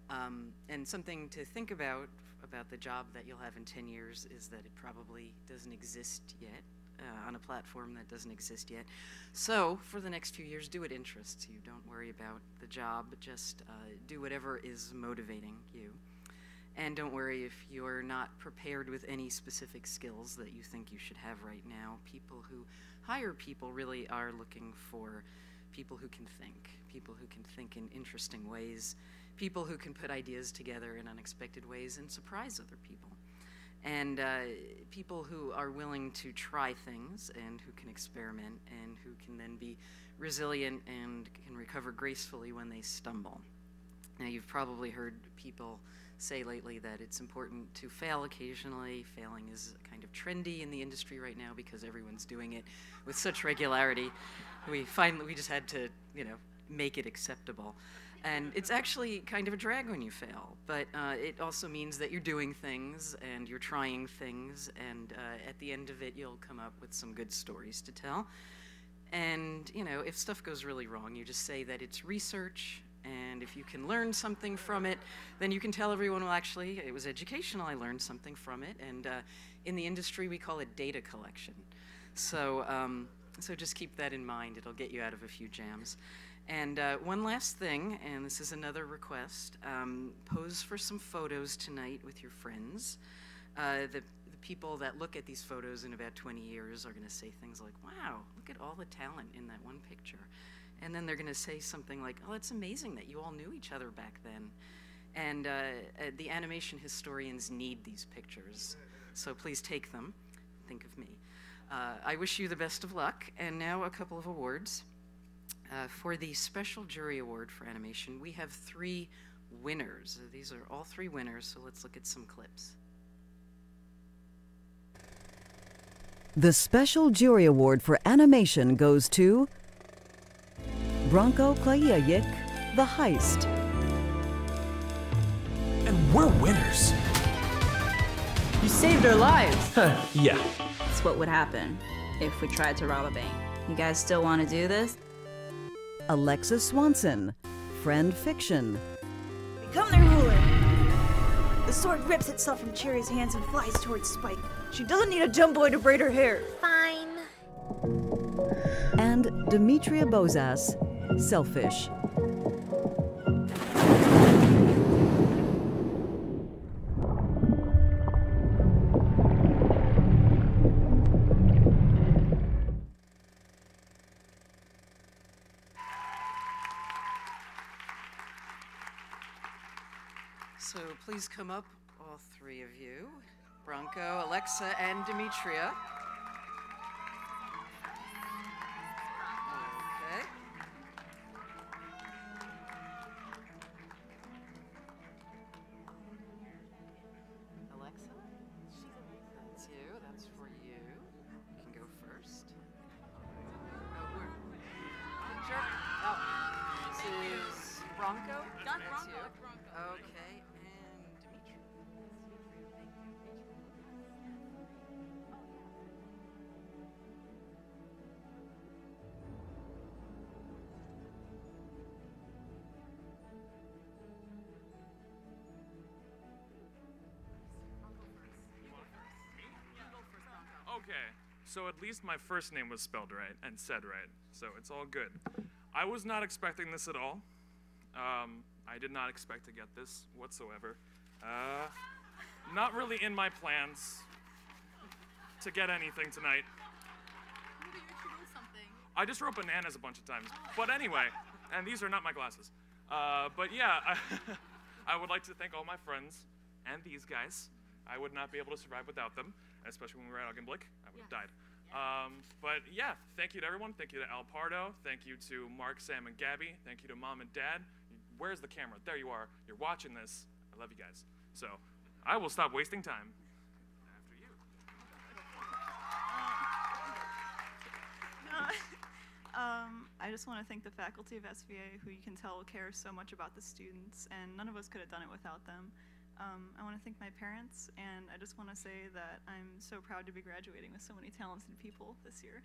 And something to think about the job that you'll have in 10 years is that it probably doesn't exist yet, on a platform that doesn't exist yet. So for the next few years, do what interests you. Don't worry about the job, just do whatever is motivating you. And don't worry if you're not prepared with any specific skills that you think you should have right now. People who hire people really are looking for people who can think in interesting ways, people who can put ideas together in unexpected ways and surprise other people. And people who are willing to try things and who can experiment and who can then be resilient and can recover gracefully when they stumble. Now, you've probably heard people say lately that it's important to fail occasionally. Failing is kind of trendy in the industry right now because everyone's doing it with such regularity. We just had to, make it acceptable. And it's actually kind of a drag when you fail, but it also means that you're doing things and you're trying things, and at the end of it, you'll come up with some good stories to tell. And, if stuff goes really wrong, you just say that it's research, and if you can learn something from it, then you can tell everyone, well, actually, it was educational, I learned something from it, and in the industry, we call it data collection. So, so just keep that in mind. It'll get you out of a few jams. And one last thing, and this is another request, pose for some photos tonight with your friends. The people that look at these photos in about 20 years are gonna say things like, wow, look at all the talent in that one picture. And then they're gonna say something like, oh, it's amazing that you all knew each other back then. And the animation historians need these pictures, so please take them, think of me. I wish you the best of luck, and now a couple of awards. For the Special Jury Award for Animation, we have 3 winners. These are all 3 winners, so let's look at some clips. The Special Jury Award for Animation goes to Branko Klajic, The Heist. And we're winners. You saved our lives. Yeah. That's what would happen if we tried to rob a bank. You guys still want to do this? Alexa Swanson, Friend Fiction. Become their ruler. The sword rips itself from Cherry's hands and flies towards Spike. She doesn't need a dumb boy to braid her hair. Fine. And Demetria Bozas, Selfish. please come up, all three of you. Bronco, Alexa, and Demetria. Okay. Alexa? That's you. That's for you. You can go first. Sure. Oh, this is Bronco. Not That's Bronco, you. it's Bronco. Okay, and Demetria. Okay, so at least my first name was spelled right and said right, so it's all good. I was not expecting this at all. I did not expect to get this whatsoever. Not really in my plans to get anything tonight. I just wrote bananas a bunch of times. But anyway, and these are not my glasses. But yeah, I would like to thank all my friends and these guys. I would not be able to survive without them, especially when we were at Augenblick. I would have died. But yeah, thank you to everyone. Thank you to Al Pardo. Thank you to Mark, Sam, and Gabby. Thank you to Mom and Dad. Where's the camera? There you are. You're watching this. I love you guys. So I will stop wasting time. After you. I just want to thank the faculty of SVA, who you can tell care so much about the students, and none of us could have done it without them. I want to thank my parents, and I just want to say that I'm so proud to be graduating with so many talented people this year.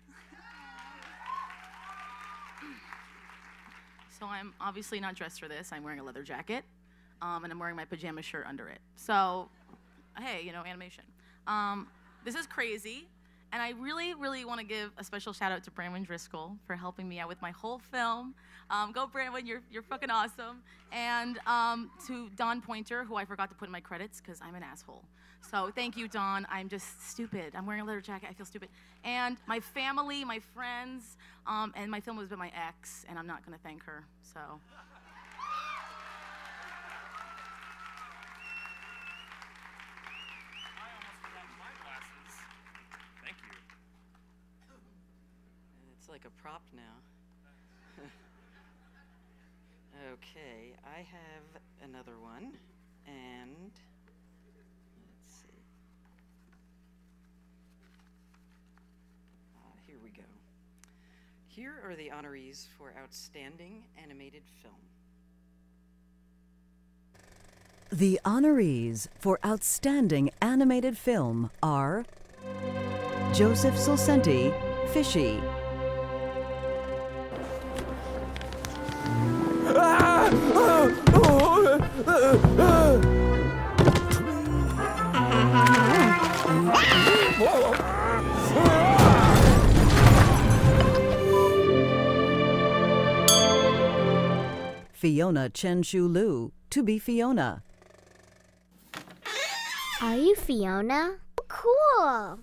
So I'm obviously not dressed for this. I'm wearing a leather jacket, and I'm wearing my pajama shirt under it. So, hey, you know, animation. This is crazy, and I really, really want to give a special shout out to Branwen Driscoll for helping me out with my whole film. Go Branwen, you're fucking awesome. And to Don Pointer, who I forgot to put in my credits because I'm an asshole. So thank you, Don. I'm just stupid. I'm wearing a leather jacket. I feel stupid. And my family, my friends, and my film was with my ex, and I'm not going to thank her. So. I almost forgot my glasses. Thank you. It's like a prop now. Okay, I have another one, and let's see. Here we go. Here are the honorees for Outstanding Animated Film. The honorees for Outstanding Animated Film are Joseph Sulcenti, Fishy. Fiona Chen-Shu Liu, to be Fiona. Are you Fiona? Cool.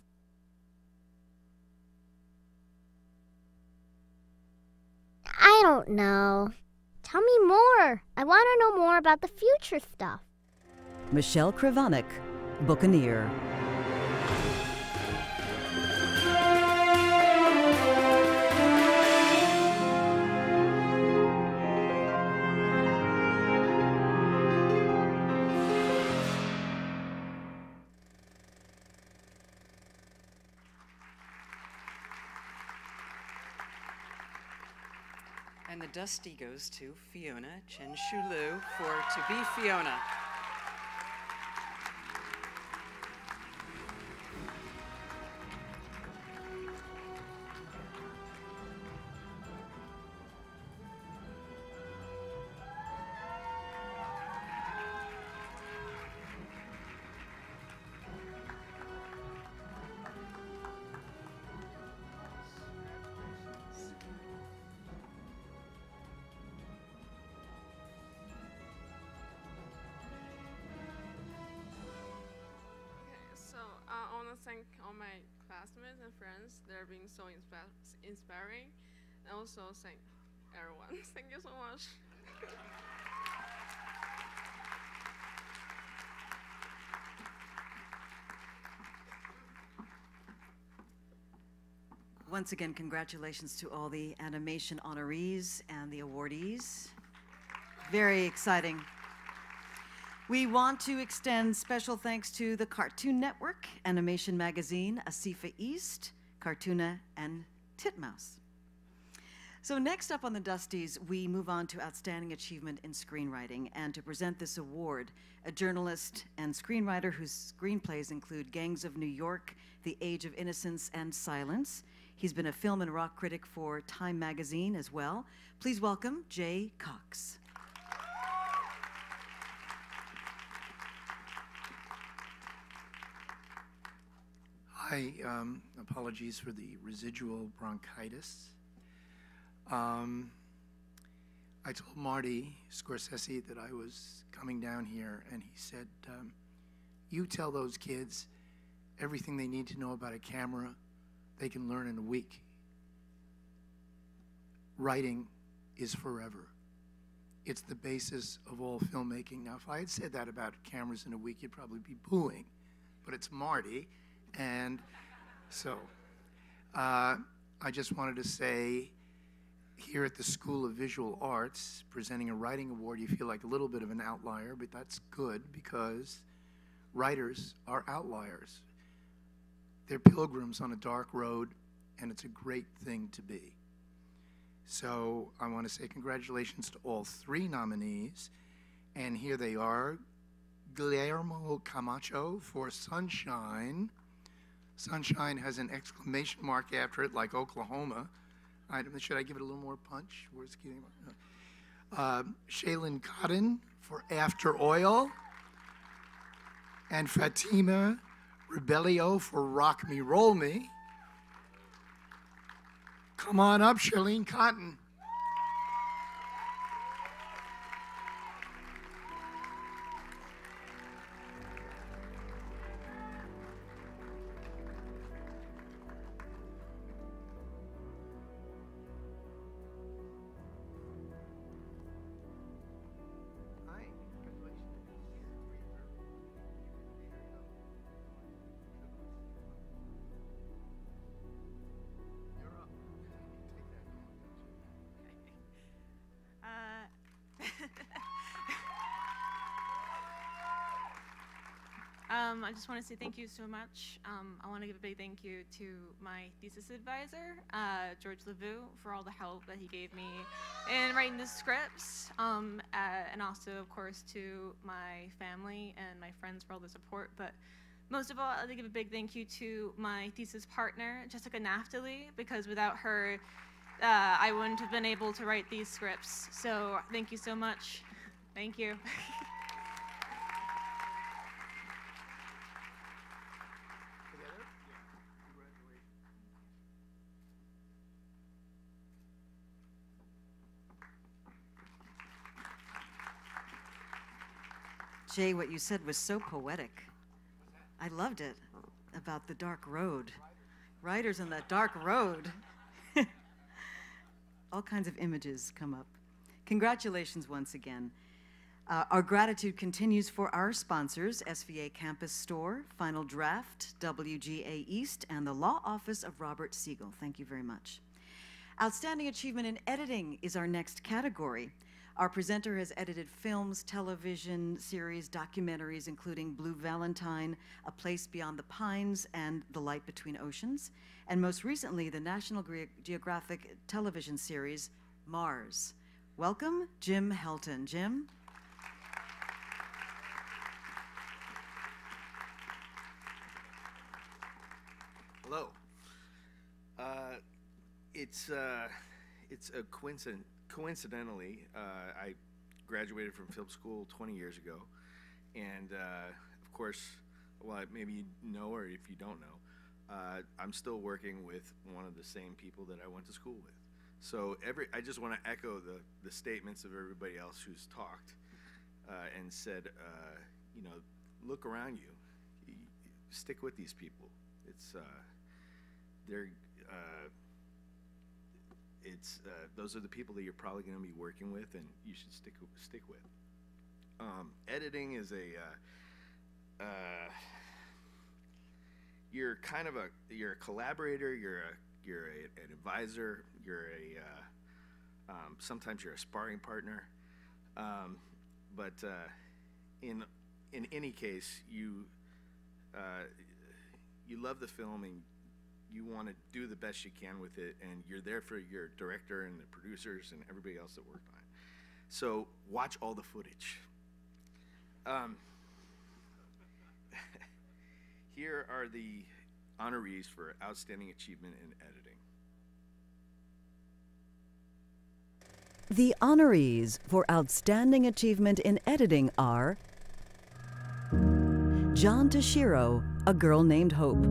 I don't know. Tell me more. I want to know more about the future stuff. Michelle Krivanik, Buccaneer. And the Dusty goes to Fiona Chen-Shu Liu for To Be Fiona. I want to thank all my classmates and friends. They're being so inspiring. And also thank everyone. Thank you so much. Once again, congratulations to all the animation honorees and the awardees. Very exciting. We want to extend special thanks to the Cartoon Network, Animation Magazine, Asifa East, Cartoona, and Titmouse. So next up on the Dusties, we move on to Outstanding Achievement in Screenwriting. And to present this award, a journalist and screenwriter whose screenplays include Gangs of New York, The Age of Innocence, and Silence. He's been a film and rock critic for Time Magazine as well. Please welcome Jay Cox. Hi, apologies for the residual bronchitis. I told Marty Scorsese that I was coming down here, and he said, you tell those kids everything they need to know about a camera they can learn in a week. Writing is forever. It's the basis of all filmmaking. Now, if I had said that about cameras in a week, you'd probably be booing, but it's Marty, and so I just wanted to say, here at the School of Visual Arts, presenting a writing award, you feel like a little bit of an outlier, but that's good because writers are outliers. They're pilgrims on a dark road, and it's a great thing to be. So I want to say congratulations to all three nominees, and here they are. Guillermo Camacho for Sunshine. Sunshine has an exclamation mark after it, like Oklahoma. Should I give it a little more punch? Where's Shaylin Cotton for After Oil. And Fatima Rebellio for Rock Me, Roll Me. Come on up, Shaylin Cotton. I just want to say thank you so much. I want to give a big thank you to my thesis advisor, George LeVoux, for all the help that he gave me in writing the scripts, and also, of course, to my family and my friends for all the support. But most of all, I'd like to give a big thank you to my thesis partner, Jessica Naftali, because without her, I wouldn't have been able to write these scripts. So thank you so much. Thank you. Jay, what you said was so poetic. I loved it, about the dark road. Riders on that dark road. All kinds of images come up. Congratulations once again. Our gratitude continues for our sponsors, SVA Campus Store, Final Draft, WGA East, and the Law Office of Robert Siegel. Thank you very much. Outstanding Achievement in Editing is our next category. Our presenter has edited films, television series, documentaries, including Blue Valentine, A Place Beyond the Pines, and The Light Between Oceans, and most recently, the National Geographic television series, Mars. Welcome, Jim Helton. Jim? Hello. It's a coincidentally, I graduated from film school 20 years ago, and of course, well, maybe you know, or if you don't know, I'm still working with one of the same people that I went to school with. So I just want to echo the statements of everybody else who's talked and said, you know, look around you, stick with these people. Those are the people that you're probably going to be working with, and you should stick with. Editing is you're a collaborator, you're you're an advisor, you're sometimes you're a sparring partner, but in any case, you love the film and you want to do the best you can with it, and you're there for your director and the producers and everybody else that worked on it. So watch all the footage. Here are the honorees for Outstanding Achievement in Editing. The honorees for Outstanding Achievement in Editing are John Toshiro, A Girl Named Hope.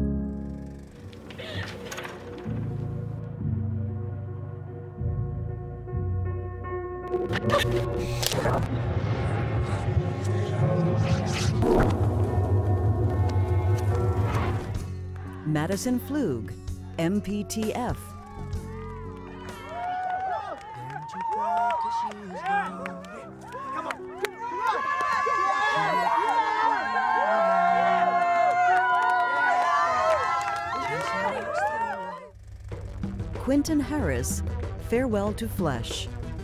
Madison Flug, MPTF. Quentin Harris, Farewell to Flesh.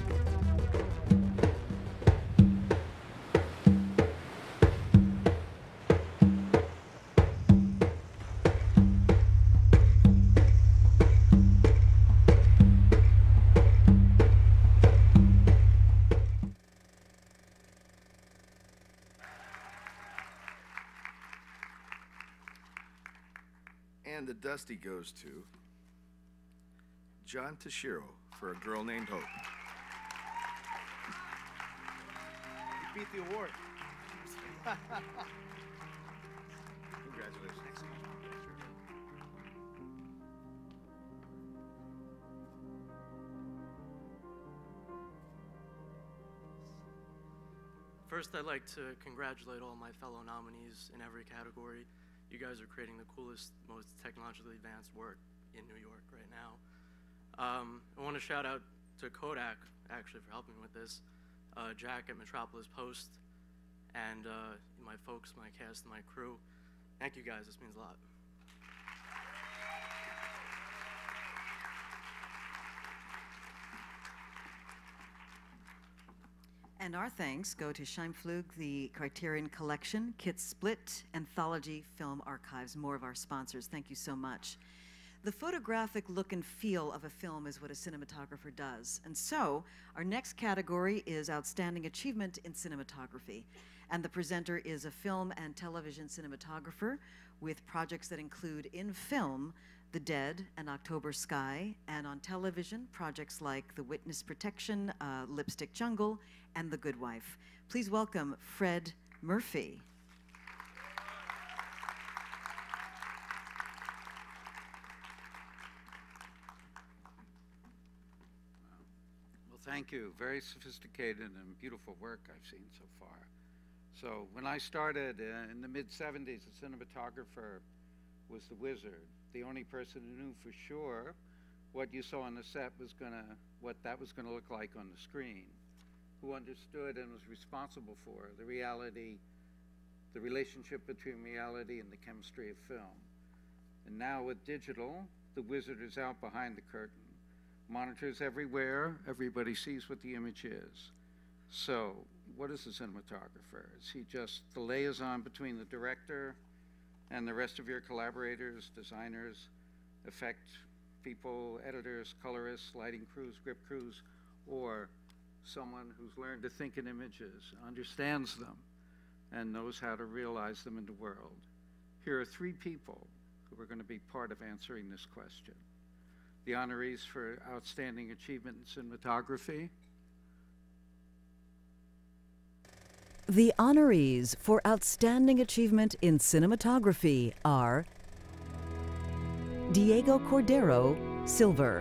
And the Dusty goes to John Toshiro for A Girl Named Hope. You beat the award. Congratulations. First, I'd like to congratulate all my fellow nominees in every category. You guys are creating the coolest, most technologically advanced work in New York right now. I want to shout out to Kodak, actually, for helping me with this, Jack at Metropolis Post, and my folks, my cast, and my crew. Thank you guys, this means a lot. And our thanks go to Scheimflug, the Criterion Collection, Kit Split, Anthology Film Archives, more of our sponsors. Thank you so much. The photographic look and feel of a film is what a cinematographer does. And so, our next category is Outstanding Achievement in Cinematography. And the presenter is a film and television cinematographer with projects that include, in film, The Dead and October Sky, and on television, projects like The Witness Protection, Lipstick Jungle, and The Good Wife. Please welcome Fred Murphy. Well, thank you. Very sophisticated and beautiful work I've seen so far. So when I started in the mid-'70s, a cinematographer was the wizard. The only person who knew for sure what you saw on the set was what that was gonna look like on the screen, who understood and was responsible for the reality, the relationship between reality and the chemistry of film. And now with digital, the wizard is out behind the curtain. Monitors everywhere, everybody sees what the image is. So what is the cinematographer? Is he just the liaison between the director and the rest of your collaborators, designers, effect people, editors, colorists, lighting crews, grip crews, or someone who's learned to think in images, understands them, and knows how to realize them in the world? Here are three people who are going to be part of answering this question. The honorees for Outstanding Achievement in Cinematography. The honorees for Outstanding Achievement in Cinematography are Diego Cordero, Silver.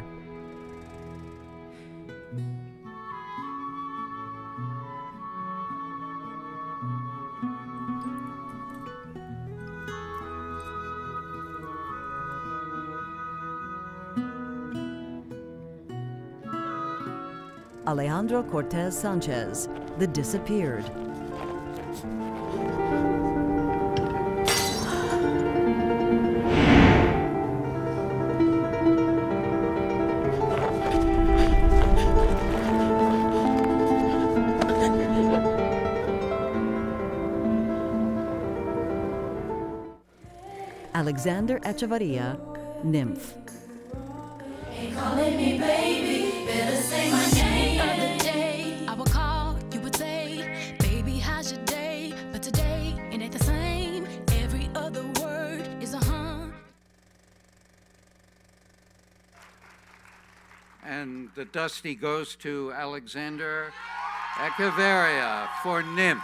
Alejandro Cortez Sanchez, The Disappeared. Alexander Echevarria, Nymph. Ain't calling me baby, better say my name. The other day, I would call, you would say, baby, how's your day? But today, it ain't the same. Every other word is a And the Dusty goes to Alexander Echevarria for Nymph.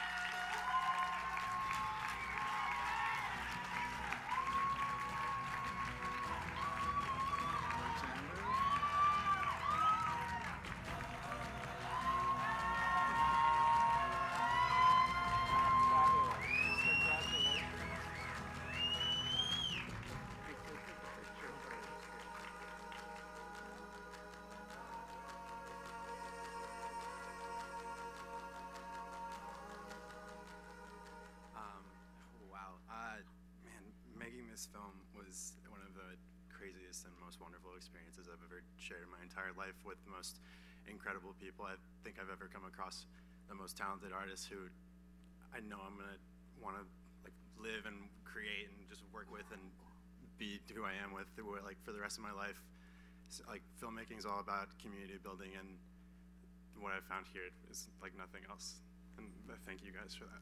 This film was one of the craziest and most wonderful experiences I've ever shared in my entire life with the most incredible people. I think I've ever come across the most talented artists who I know I'm gonna want to live and create and just work with and be who I am with for the rest of my life. So, filmmaking is all about community building, and what I found here is like nothing else. And I thank you guys for that.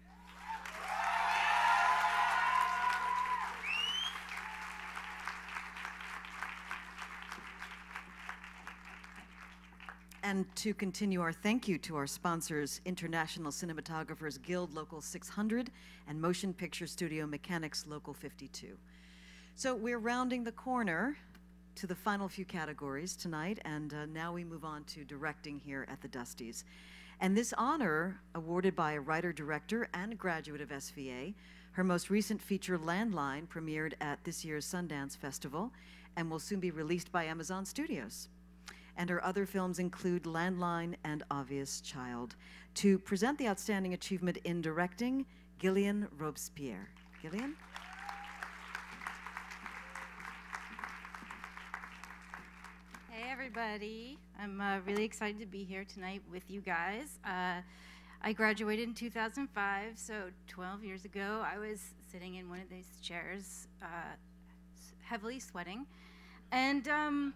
And to continue our thank you to our sponsors, International Cinematographers Guild Local 600 and Motion Picture Studio Mechanics Local 52. So we're rounding the corner to the final few categories tonight, and now we move on to directing here at the Dusties. And this honor, awarded by a writer-director and a graduate of SVA, her most recent feature, Landline, premiered at this year's Sundance Festival and will soon be released by Amazon Studios. And her other films include Landline and Obvious Child. To present the Outstanding Achievement in Directing, Gillian Robespierre. Gillian? Hey everybody, I'm really excited to be here tonight with you guys. I graduated in 2005, so 12 years ago I was sitting in one of these chairs, heavily sweating, and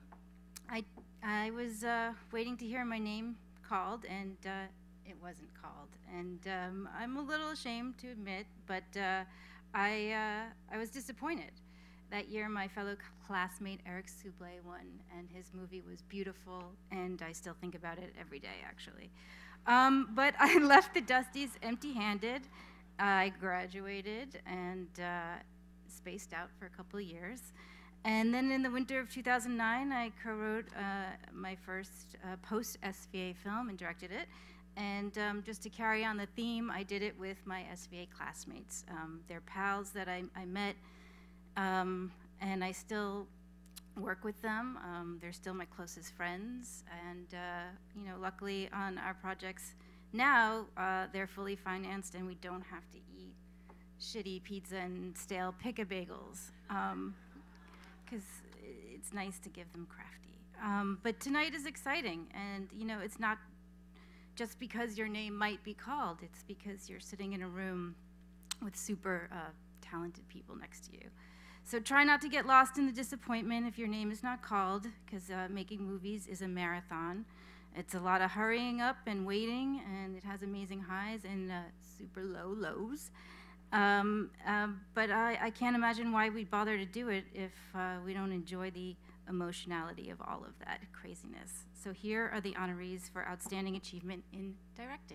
I was waiting to hear my name called, and it wasn't called. And I'm a little ashamed to admit, but I was disappointed. That year, my fellow classmate Eric Souble won, and his movie was beautiful, and I still think about it every day, actually. But I left the Dusties empty-handed. I graduated and spaced out for a couple of years. And then in the winter of 2009, I co-wrote my first post-SVA film and directed it. And just to carry on the theme, I did it with my SVA classmates. They're pals that I met, and I still work with them. They're still my closest friends. And you know, luckily on our projects now, they're fully financed and we don't have to eat shitty pizza and stale pick-a-bagels. Because it's nice to give them crafty. But tonight is exciting, and you know, it's not just because your name might be called, it's because you're sitting in a room with super talented people next to you. So try not to get lost in the disappointment if your name is not called, because making movies is a marathon. It's a lot of hurrying up and waiting, and it has amazing highs and super low lows. But I can't imagine why we'd bother to do it if we don't enjoy the emotionality of all of that craziness. So here are the honorees for Outstanding Achievement in Directing.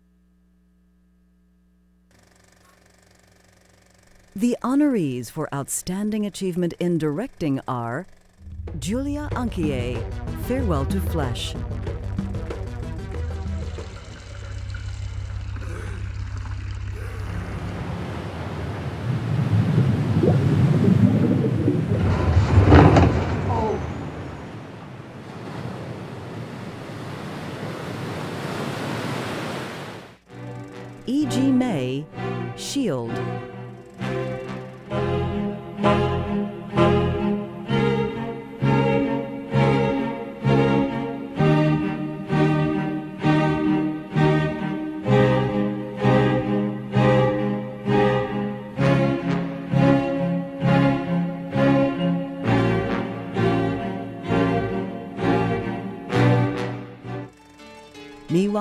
The honorees for Outstanding Achievement in Directing are Julia Anquier, Farewell to Flesh. E.G. May, Shield.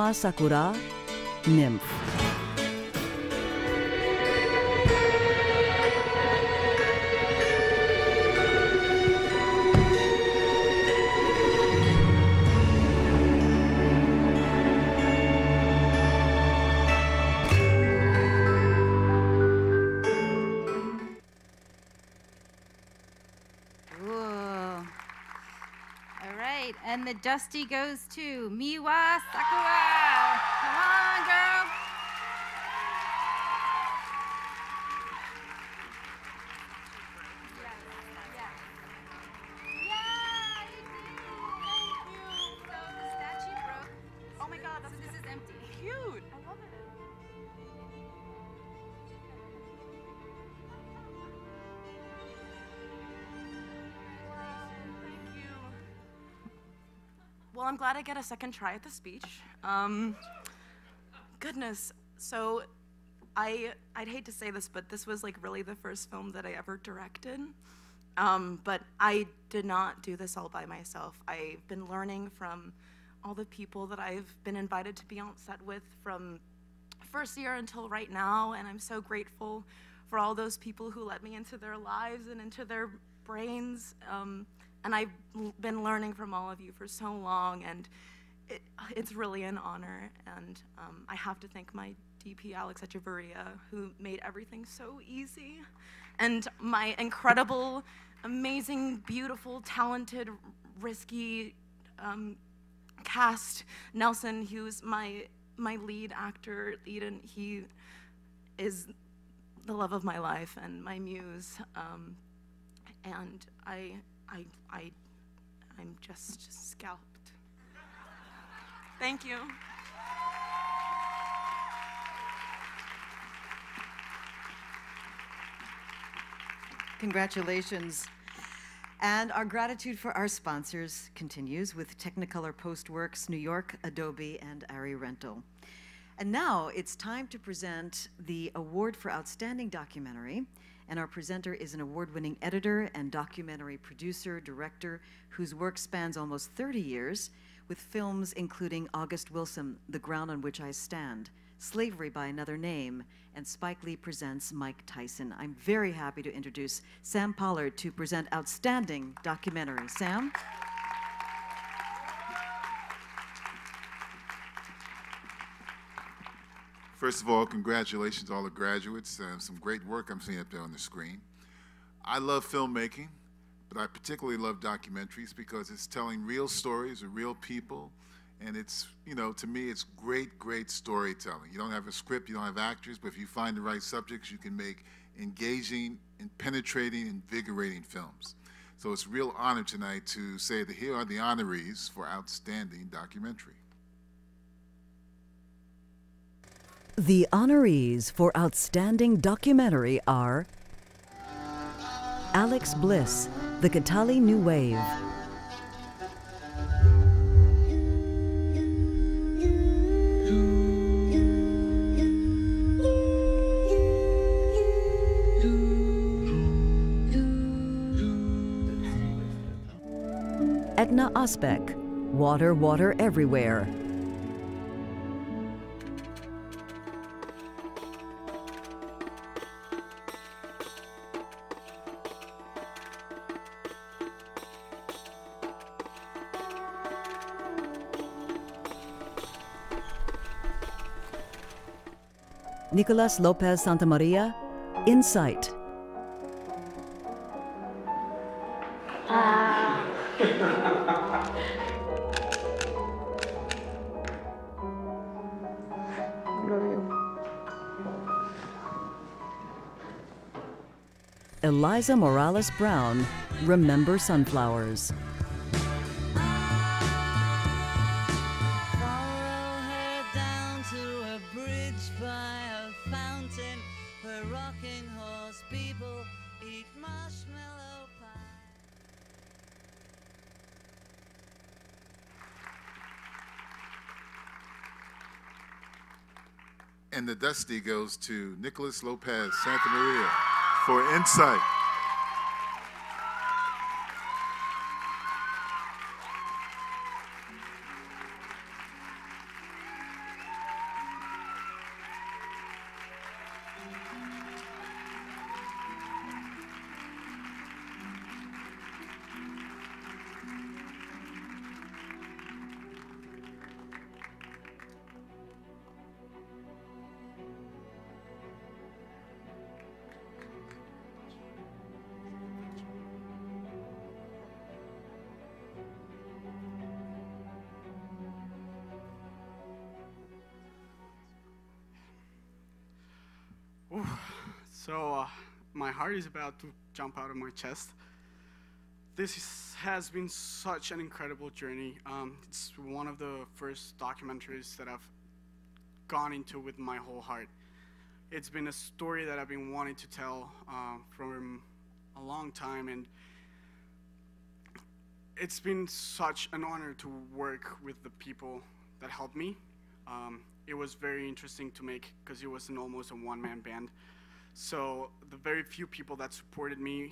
Miwa Sakura, Nymph. And the Dusty goes to Miwa Sakura. Come on, girl. Oh my God, this is empty. Cute. I love it. Well, I'm glad I get a second try at the speech. Goodness, so I'd hate to say this, but this was like really the first film that I ever directed. But I did not do this all by myself. I've been learning from all the people that I've been invited to be on set with from first year until right now, and I'm so grateful for all those people who let me into their lives and into their brains. And I've been learning from all of you for so long, and it's really an honor. And I have to thank my DP, Alex Echeverria, who made everything so easy, and my incredible, amazing, beautiful, talented, risky cast. Nelson, who's my lead actor, and he is the love of my life and my muse. And I'm just scalped. Thank you. Congratulations. And our gratitude for our sponsors continues with Technicolor Postworks, New York, Adobe, and Ari Rental. And now it's time to present the award for Outstanding Documentary. And our presenter is an award-winning editor and documentary producer, director, whose work spans almost 30 years, with films including August Wilson, The Ground on Which I Stand, Slavery by Another Name, and Spike Lee Presents Mike Tyson. I'm very happy to introduce Sam Pollard to present Outstanding Documentary. Sam? First of all, congratulations to all the graduates. Some great work I'm seeing up there on the screen. I love filmmaking, but I particularly love documentaries because it's telling real stories of real people. And it's, you know, to me, it's great, great storytelling. You don't have a script, you don't have actors, but if you find the right subjects, you can make engaging and penetrating, invigorating films. So it's a real honor tonight to say that here are the honorees for Outstanding Documentary. The honorees for Outstanding Documentary are Alex Bliss, The Katali New Wave. Edna Osbeck, Water, Water Everywhere. Nicolas Lopez Santamaria, Insight. Eliza Morales Brown, Remember Sunflowers. And the Dusty goes to Nicolas Lopez Santamaria for Insight. So my heart is about to jump out of my chest. Has been such an incredible journey. It's one of the first documentaries that I've gone into with my whole heart. It's been a story that I've been wanting to tell from a long time, and it's been such an honor to work with the people that helped me. It was very interesting to make because it was almost a one-man band. So the very few people that supported me,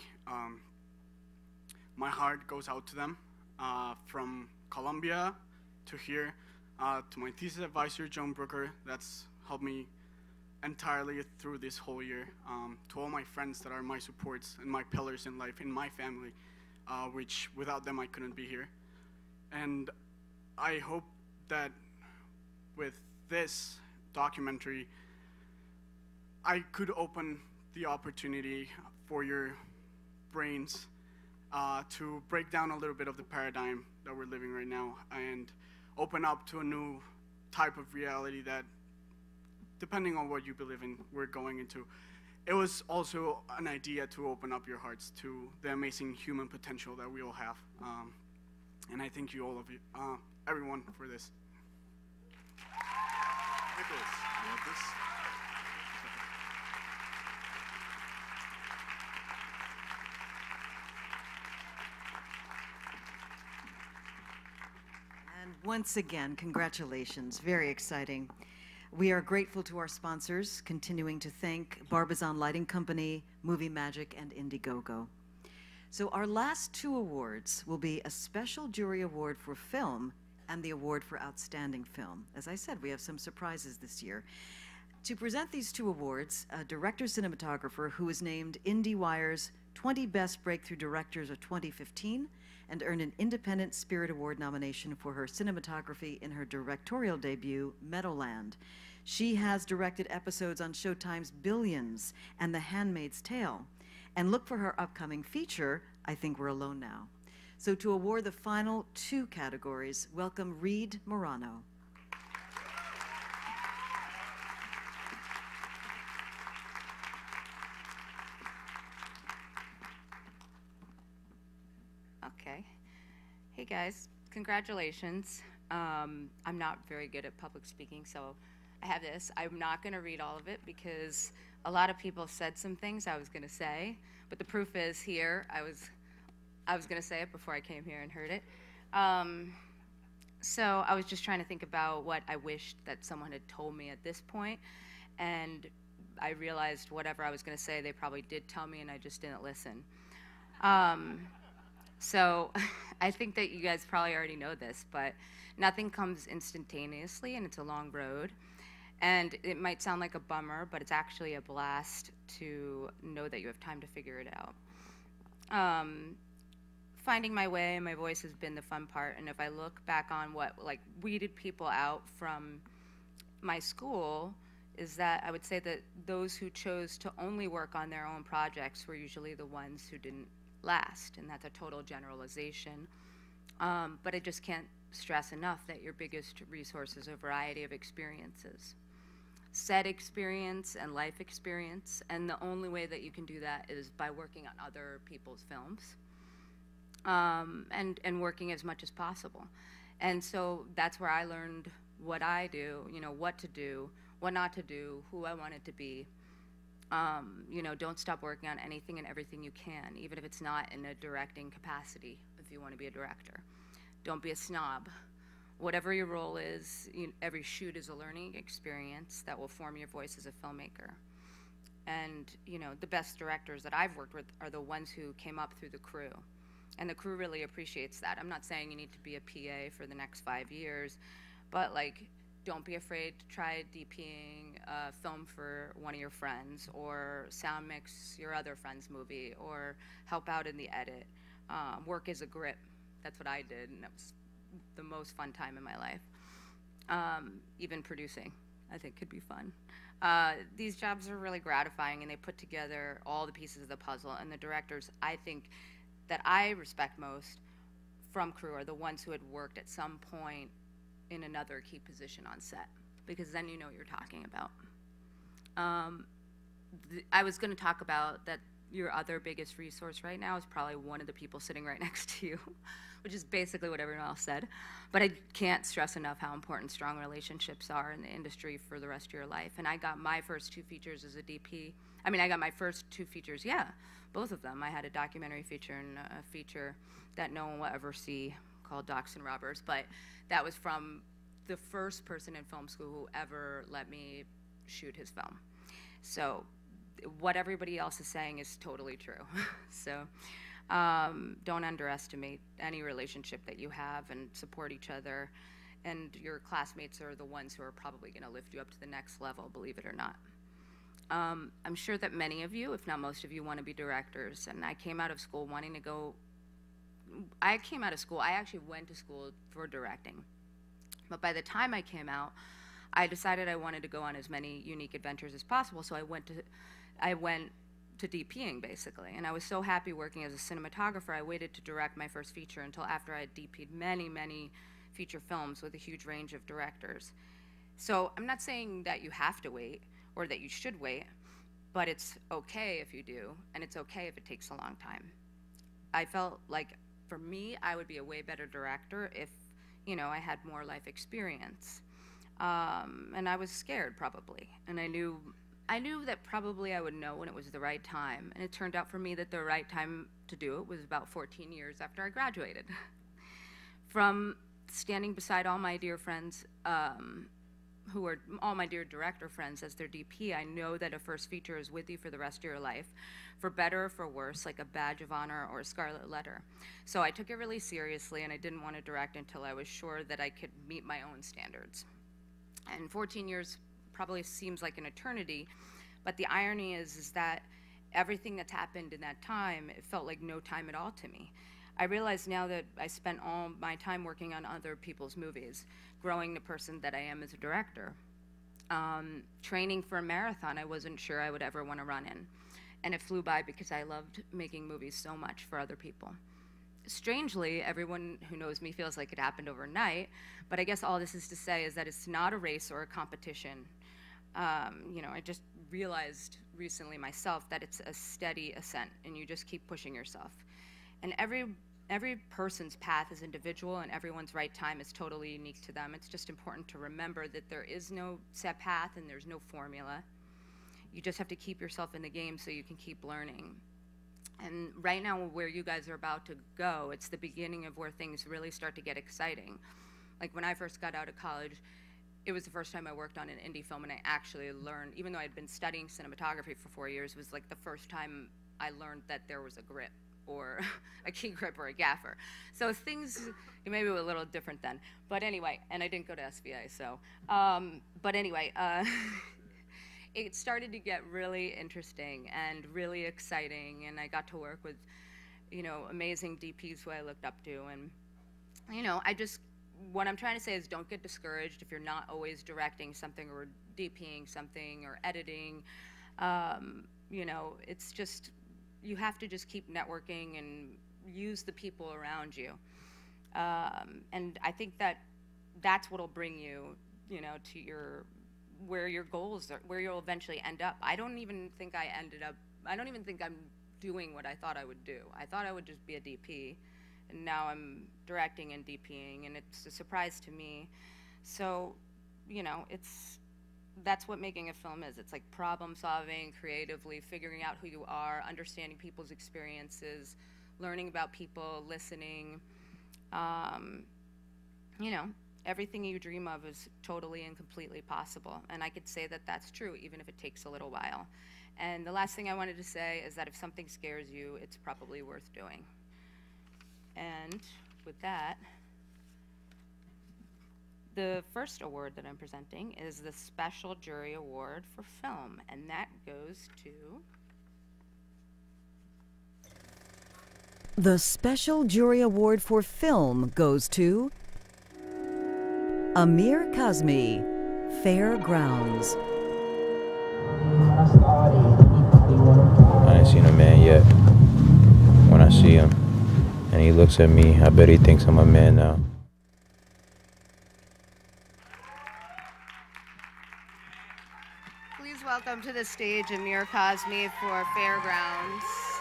my heart goes out to them, from Colombia to here, to my thesis advisor, John Brooker, that's helped me entirely through this whole year, to all my friends that are my supports and my pillars in life, in my family, which without them I couldn't be here. And I hope that with this documentary, I could open the opportunity for your brains to break down a little bit of the paradigm that we're living right now and open up to a new type of reality that, depending on what you believe in, we're going into. It was also an idea to open up your hearts to the amazing human potential that we all have. And I thank you all of you, everyone, for this. Nicholas, you want this? And once again, congratulations. Very exciting. We are grateful to our sponsors, continuing to thank Barbizon Lighting Company, Movie Magic, and Indiegogo. So our last two awards will be a special jury award for film and the award for outstanding film. As I said, we have some surprises this year. To present these two awards, a director-cinematographer who was named IndieWire's 20 Best Breakthrough Directors of 2015 and earned an Independent Spirit Award nomination for her cinematography in her directorial debut, Meadowland. She has directed episodes on Showtime's Billions and The Handmaid's Tale. And look for her upcoming feature, I Think We're Alone Now. So to award the final two categories, welcome Reed Morano. Okay. Hey guys, congratulations. I'm not very good at public speaking, so I have this. I'm not going to read all of it because a lot of people said some things I was going to say, but the proof is here. I was going to say it before I came here and heard it. So I was just trying to think about what I wished that someone had told me at this point, and I realized whatever I was going to say, they probably did tell me, and I just didn't listen. So I think that you guys probably already know this, but nothing comes instantaneously, and it's a long road. And it might sound like a bummer, but it's actually a blast to know that you have time to figure it out. Finding my way and my voice has been the fun part, and if I look back on what weeded people out from my school, is that I would say that those who chose to only work on their own projects were usually the ones who didn't last, and that's a total generalization. But I just can't stress enough that your biggest resource is a variety of experiences. Set experience and life experience, and the only way that you can do that is by working on other people's films, and working as much as possible. And so that's where I learned what I do, what to do, what not to do, who I wanted to be. Don't stop working on anything and everything you can, even if it's not in a directing capacity, if you want to be a director. Don't be a snob. Whatever your role is, every shoot is a learning experience that will form your voice as a filmmaker. And, the best directors that I've worked with are the ones who came up through the crew. And the crew really appreciates that. I'm not saying you need to be a PA for the next 5 years, but don't be afraid to try DPing a film for one of your friends, or sound mix your other friend's movie, or help out in the edit. Work as a grip. That's what I did, and that was the most fun time in my life. Even producing, I think, could be fun. These jobs are really gratifying, and they put together all the pieces of the puzzle, and the directors, I think, that I respect most from crew are the ones who had worked at some point in another key position on set, because then you know what you're talking about. I was going to talk about that your other biggest resource right now is probably one of the people sitting right next to you, which is basically what everyone else said. But I can't stress enough how important strong relationships are in the industry for the rest of your life. And I got my first 2 features as a DP. I mean, I got my first 2 features, yeah, both of them. I had a documentary feature and a feature that no one will ever see called Docs and Robbers, but that was from the first person in film school who ever let me shoot his film. So what everybody else is saying is totally true. So don't underestimate any relationship that you have, and support each other. And your classmates are the ones who are probably going to lift you up to the next level, believe it or not. I'm sure that many of you, if not most of you, want to be directors. And I came out of school wanting to go. I actually went to school for directing. But by the time I came out, I decided I wanted to go on as many unique adventures as possible. So I went to DPing, basically. And I was so happy working as a cinematographer, I waited to direct my first feature until after I had DP'd many, many feature films with a huge range of directors. So I'm not saying that you have to wait or that you should wait, but it's okay if you do, and it's okay if it takes a long time. I felt like, for me, I would be a way better director if, you know, I had more life experience. And I was scared, probably. And I knew that probably I would know when it was the right time. And it turned out for me that the right time to do it was about 14 years after I graduated. From standing beside all my dear friends, who are all my dear director friends as their DP, I know that a first feature is with you for the rest of your life, for better or for worse, like a badge of honor or a scarlet letter. So I took it really seriously, and I didn't want to direct until I was sure that I could meet my own standards. And 14 years probably seems like an eternity, but the irony is that everything that's happened in that time, it felt like no time at all to me. I realize now that I spent all my time working on other people's movies, growing the person that I am as a director. Training for a marathon I wasn't sure I would ever want to run in. And it flew by because I loved making movies so much for other people. Strangely, everyone who knows me feels like it happened overnight, but I guess all this is to say is that it's not a race or a competition. You know, I just realized recently myself that it's a steady ascent, and you just keep pushing yourself. And every person's path is individual, and everyone's right time is totally unique to them. It's just important to remember that there is no set path and there's no formula. You just have to keep yourself in the game so you can keep learning. And right now, where you guys are about to go, it's the beginning of where things really start to get exciting. Like when I first got out of college, it was the first time I worked on an indie film, and I actually learned, even though I'd been studying cinematography for 4 years, it was like the first time I learned that there was a grip, or a key grip, or a gaffer. So things maybe were a little different then. But anyway, and I didn't go to SVA, so. But anyway, it started to get really interesting and really exciting, and I got to work with, you know, amazing DPs who I looked up to. And, you know, what I'm trying to say is don't get discouraged if you're not always directing something or DPing something or editing. You know, it's just, you have to just keep networking and use the people around you. And I think that that's what'll bring you, you know, to where your goals are, where you'll eventually end up. I don't even think I'm doing what I thought I would do. I thought I would just be a DP, and now I'm directing and DPing, and it's a surprise to me. So, you know, that's what making a film is. It's like problem solving, creatively, figuring out who you are, understanding people's experiences, learning about people, listening. You know, everything you dream of is totally and completely possible. And I could say that that's true, even if it takes a little while. And the last thing I wanted to say is that if something scares you, it's probably worth doing. And with that, the first award that I'm presenting is the Special Jury Award for Film, and that goes to... The Special Jury Award for Film goes to Amir Kazmi, Fairgrounds. I ain't seen a man yet. When I see him and he looks at me, I bet he thinks I'm a man now. Please welcome welcome to the stage Amir Kazmi for Fairgrounds.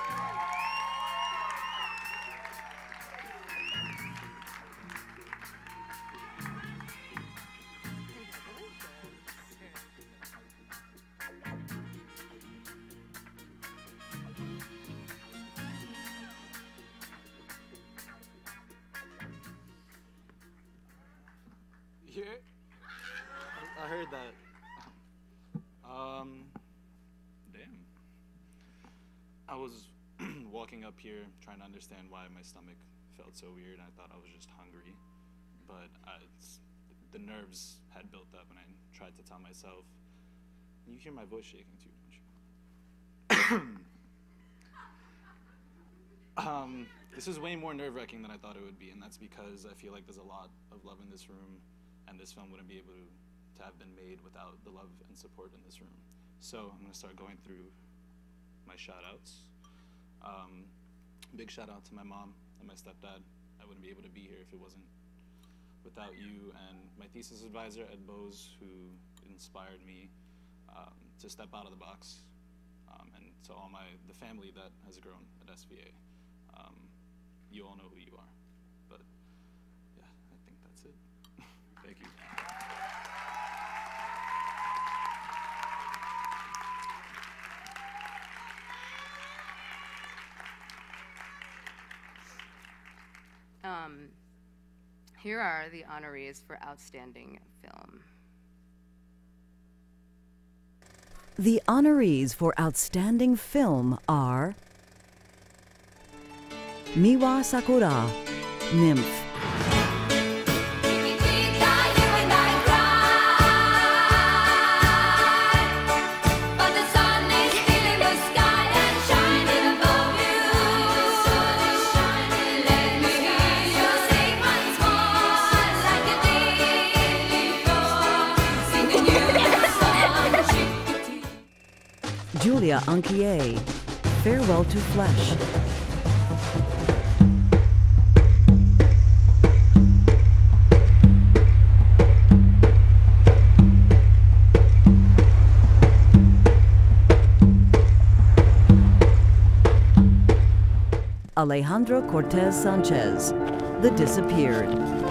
Yeah, I heard that. Damn. I was walking up here trying to understand why my stomach felt so weird. I thought I was just hungry, but the nerves had built up, and I tried to tell myself. You hear my voice shaking too, don't you? This is way more nerve-wracking than I thought it would be, and that's because I feel like there's a lot of love in this room, and this film wouldn't be able to have been made without the love and support in this room. So I'm gonna start going through my shout-outs. Big shout-out to my mom and my stepdad. I wouldn't be able to be here if it wasn't without you, and my thesis advisor, Ed Bose, who inspired me to step out of the box, and to all the family that has grown at SVA. You all know who you are, but yeah, I think that's it. Thank you. Here are the honorees for Outstanding Film. The honorees for Outstanding Film are Miwa Sakura, Nymph. Julia Anquier, Farewell to Flesh. Alejandro Cortez Sanchez, The Disappeared.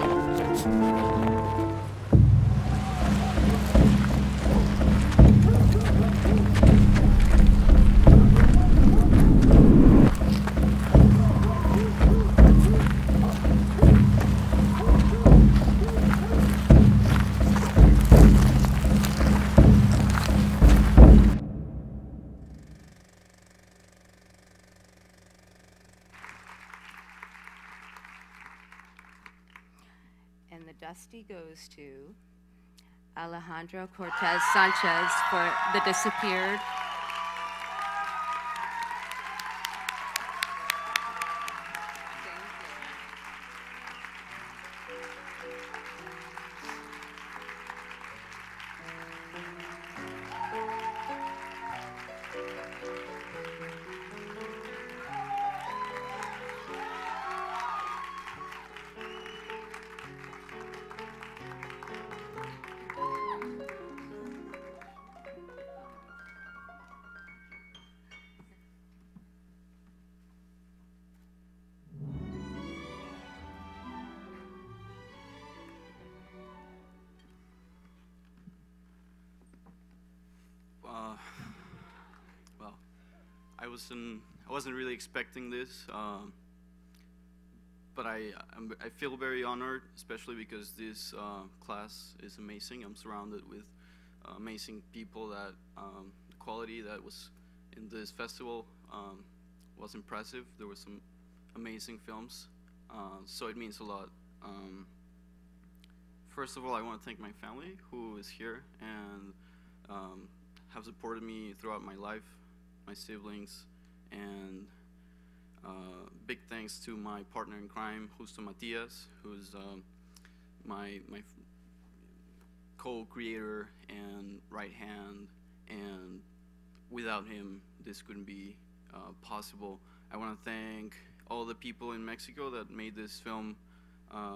And the Dusty goes to Alejandro Cortez Sanchez for The Disappeared. Well, I wasn't really expecting this, but I feel very honored, especially because this class is amazing. I'm surrounded with amazing people that the quality that was in this festival was impressive. There were some amazing films, so it means a lot. First of all, I want to thank my family who is here and have supported me throughout my life, my siblings, and big thanks to my partner in crime, Justo Matias, who's my co-creator and right hand, and without him, this couldn't be possible. I want to thank all the people in Mexico that made this film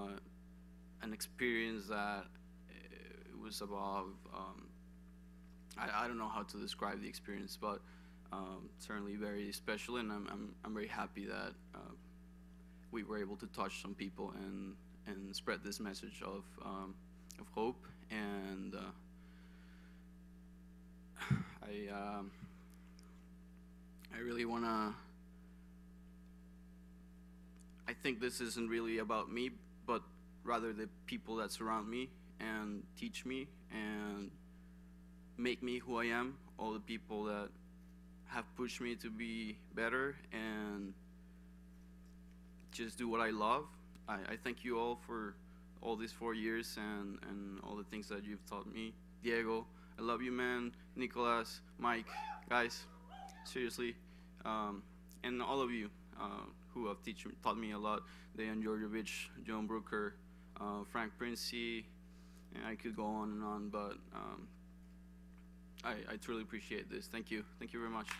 an experience that it was above I don't know how to describe the experience, but certainly very special, and I'm very happy that we were able to touch some people and spread this message of hope. And I really wanna. I think this isn't really about me, but rather the people that surround me and teach me and make me who I am. All the people that have pushed me to be better and just do what I love. I thank you all for all these 4 years and all the things that you've taught me. Diego, I love you, man. Nicolas, Mike, guys, seriously. And all of you who have taught me a lot. Dejan Georgievich, John Brooker, Frank Princey, and I could go on, but I truly appreciate this. Thank you. Thank you very much.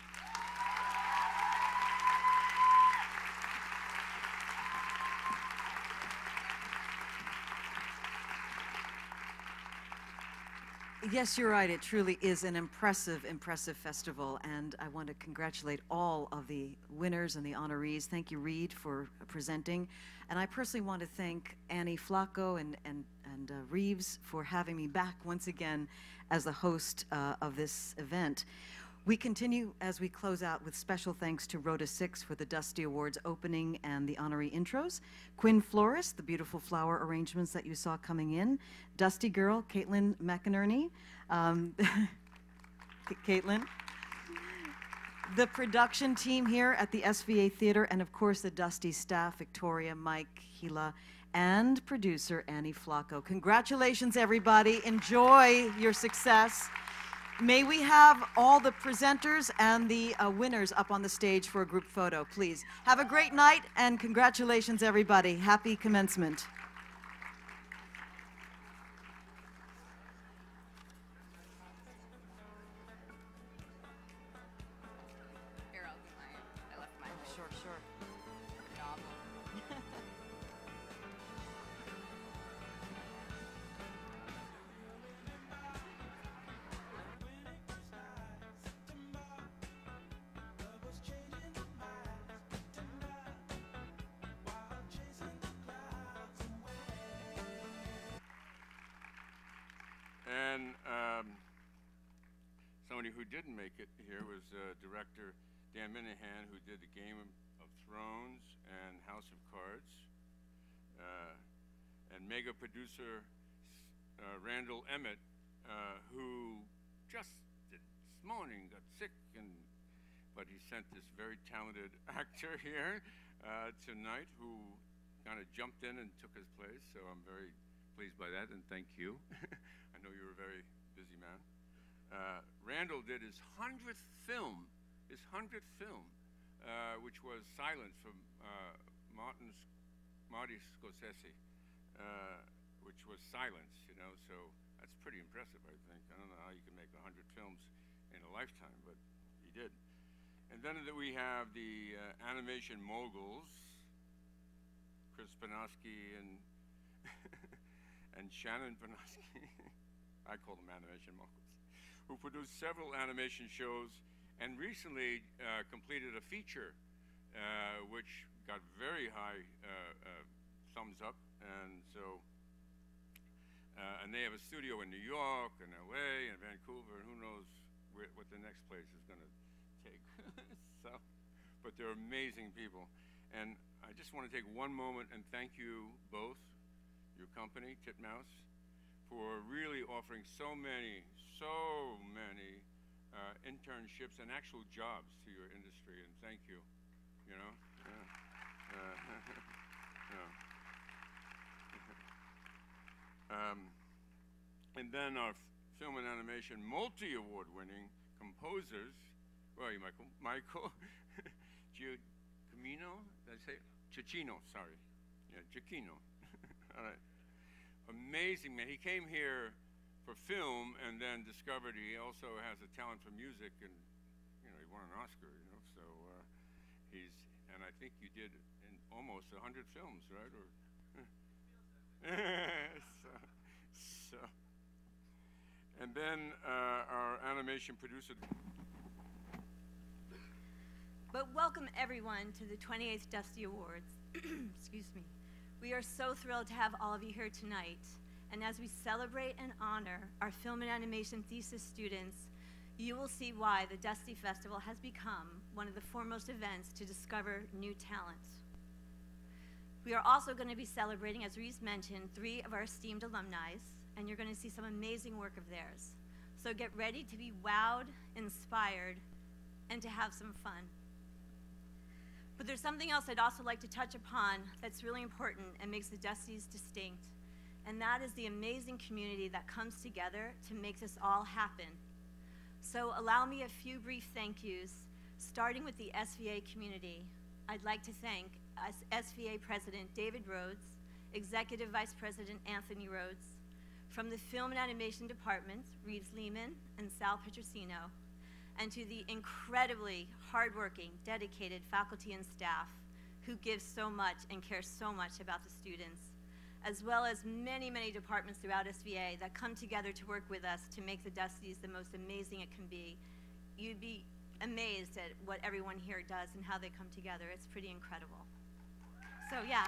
Yes, you're right. It truly is an impressive, impressive festival, and I want to congratulate all of the winners and the honorees. Thank you, Reed, for presenting, and I personally want to thank Annie Flocco and Reeves for having me back once again as the host of this event. We continue as we close out with special thanks to Rhoda Six for the Dusty Awards opening and the honoree intros, Quinn Florist, the beautiful flower arrangements that you saw coming in, Dusty Girl, Caitlin McInerney, Caitlin, the production team here at the SVA Theater, and of course the Dusty staff, Victoria, Mike, Gila, and producer Annie Flocco. Congratulations, everybody. Enjoy your success. May we have all the presenters and the winners up on the stage for a group photo, please. Have a great night, and congratulations, everybody. Happy commencement. Here, I'll do mine. I left mine. Sure. Novel. And somebody who didn't make it here was director Dan Minahan, who did the Game of Thrones and House of Cards, and mega producer Randall Emmett, who just this morning got sick, but he sent this very talented actor here tonight who kind of jumped in and took his place, so I'm very pleased by that, and thank you. I know you're a very busy man. Randall did his 100th film, which was Silence from Marty Scorsese, which was Silence, so that's pretty impressive, I think. I don't know how you can make 100 films in a lifetime, but he did. And then we have the animation moguls, Chris Panoski and Shannon Panoski, I call them animation moguls, who produced several animation shows and recently completed a feature which got very high thumbs up, and so and they have a studio in New York and LA and Vancouver, and who knows what the next place is going to take. So, but they're amazing people, and I just want to take one moment and thank you both, your company, Titmouse, for really offering so many internships and actual jobs to your industry, and thank you. And then our film and animation multi-award winning composers, where are you, Michael? Michael Giacchino, did I say it? Giacchino, sorry. Yeah, Giacchino. All right. Amazing man. He came here for film and then discovered he also has a talent for music, and he won an Oscar, so and I think you did in almost 100 films, right? Or And then our animation producer. But welcome everyone to the 28th Dusty Awards. Excuse me. We are so thrilled to have all of you here tonight. And as we celebrate and honor our film and animation thesis students, you will see why the Dusty Festival has become one of the foremost events to discover new talent. We are also going to be celebrating, as Reese mentioned, 3 of our esteemed alumni, and you're going to see some amazing work of theirs. So get ready to be wowed, inspired, and to have some fun. But there's something else I'd also like to touch upon that's really important and makes the Dusties distinct, and that is the amazing community that comes together to make this all happen. So allow me a few brief thank yous, starting with the SVA community. I'd like to thank SVA President David Rhodes, Executive Vice President Anthony Rhodes, from the Film and Animation Departments, Reeves Lehman and Sal Petrosino, and to the incredibly hardworking, dedicated faculty and staff who give so much and care so much about the students, as well as many, many departments throughout SVA that come together to work with us to make the Dusties the most amazing it can be. You'd be amazed at what everyone here does and how they come together. It's pretty incredible. So yeah.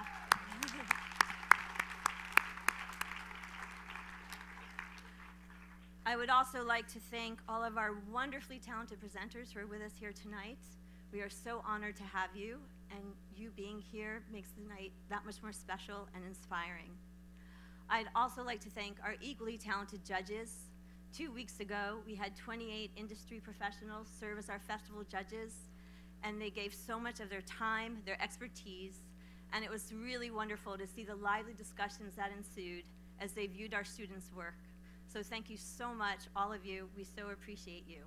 I would also like to thank all of our wonderfully talented presenters who are with us here tonight. We are so honored to have you, and you being here makes the night that much more special and inspiring. I'd also like to thank our equally talented judges. 2 weeks ago, we had 28 industry professionals serve as our festival judges, and they gave so much of their time, their expertise, and it was really wonderful to see the lively discussions that ensued as they viewed our students' work. So thank you so much, all of you. We so appreciate you.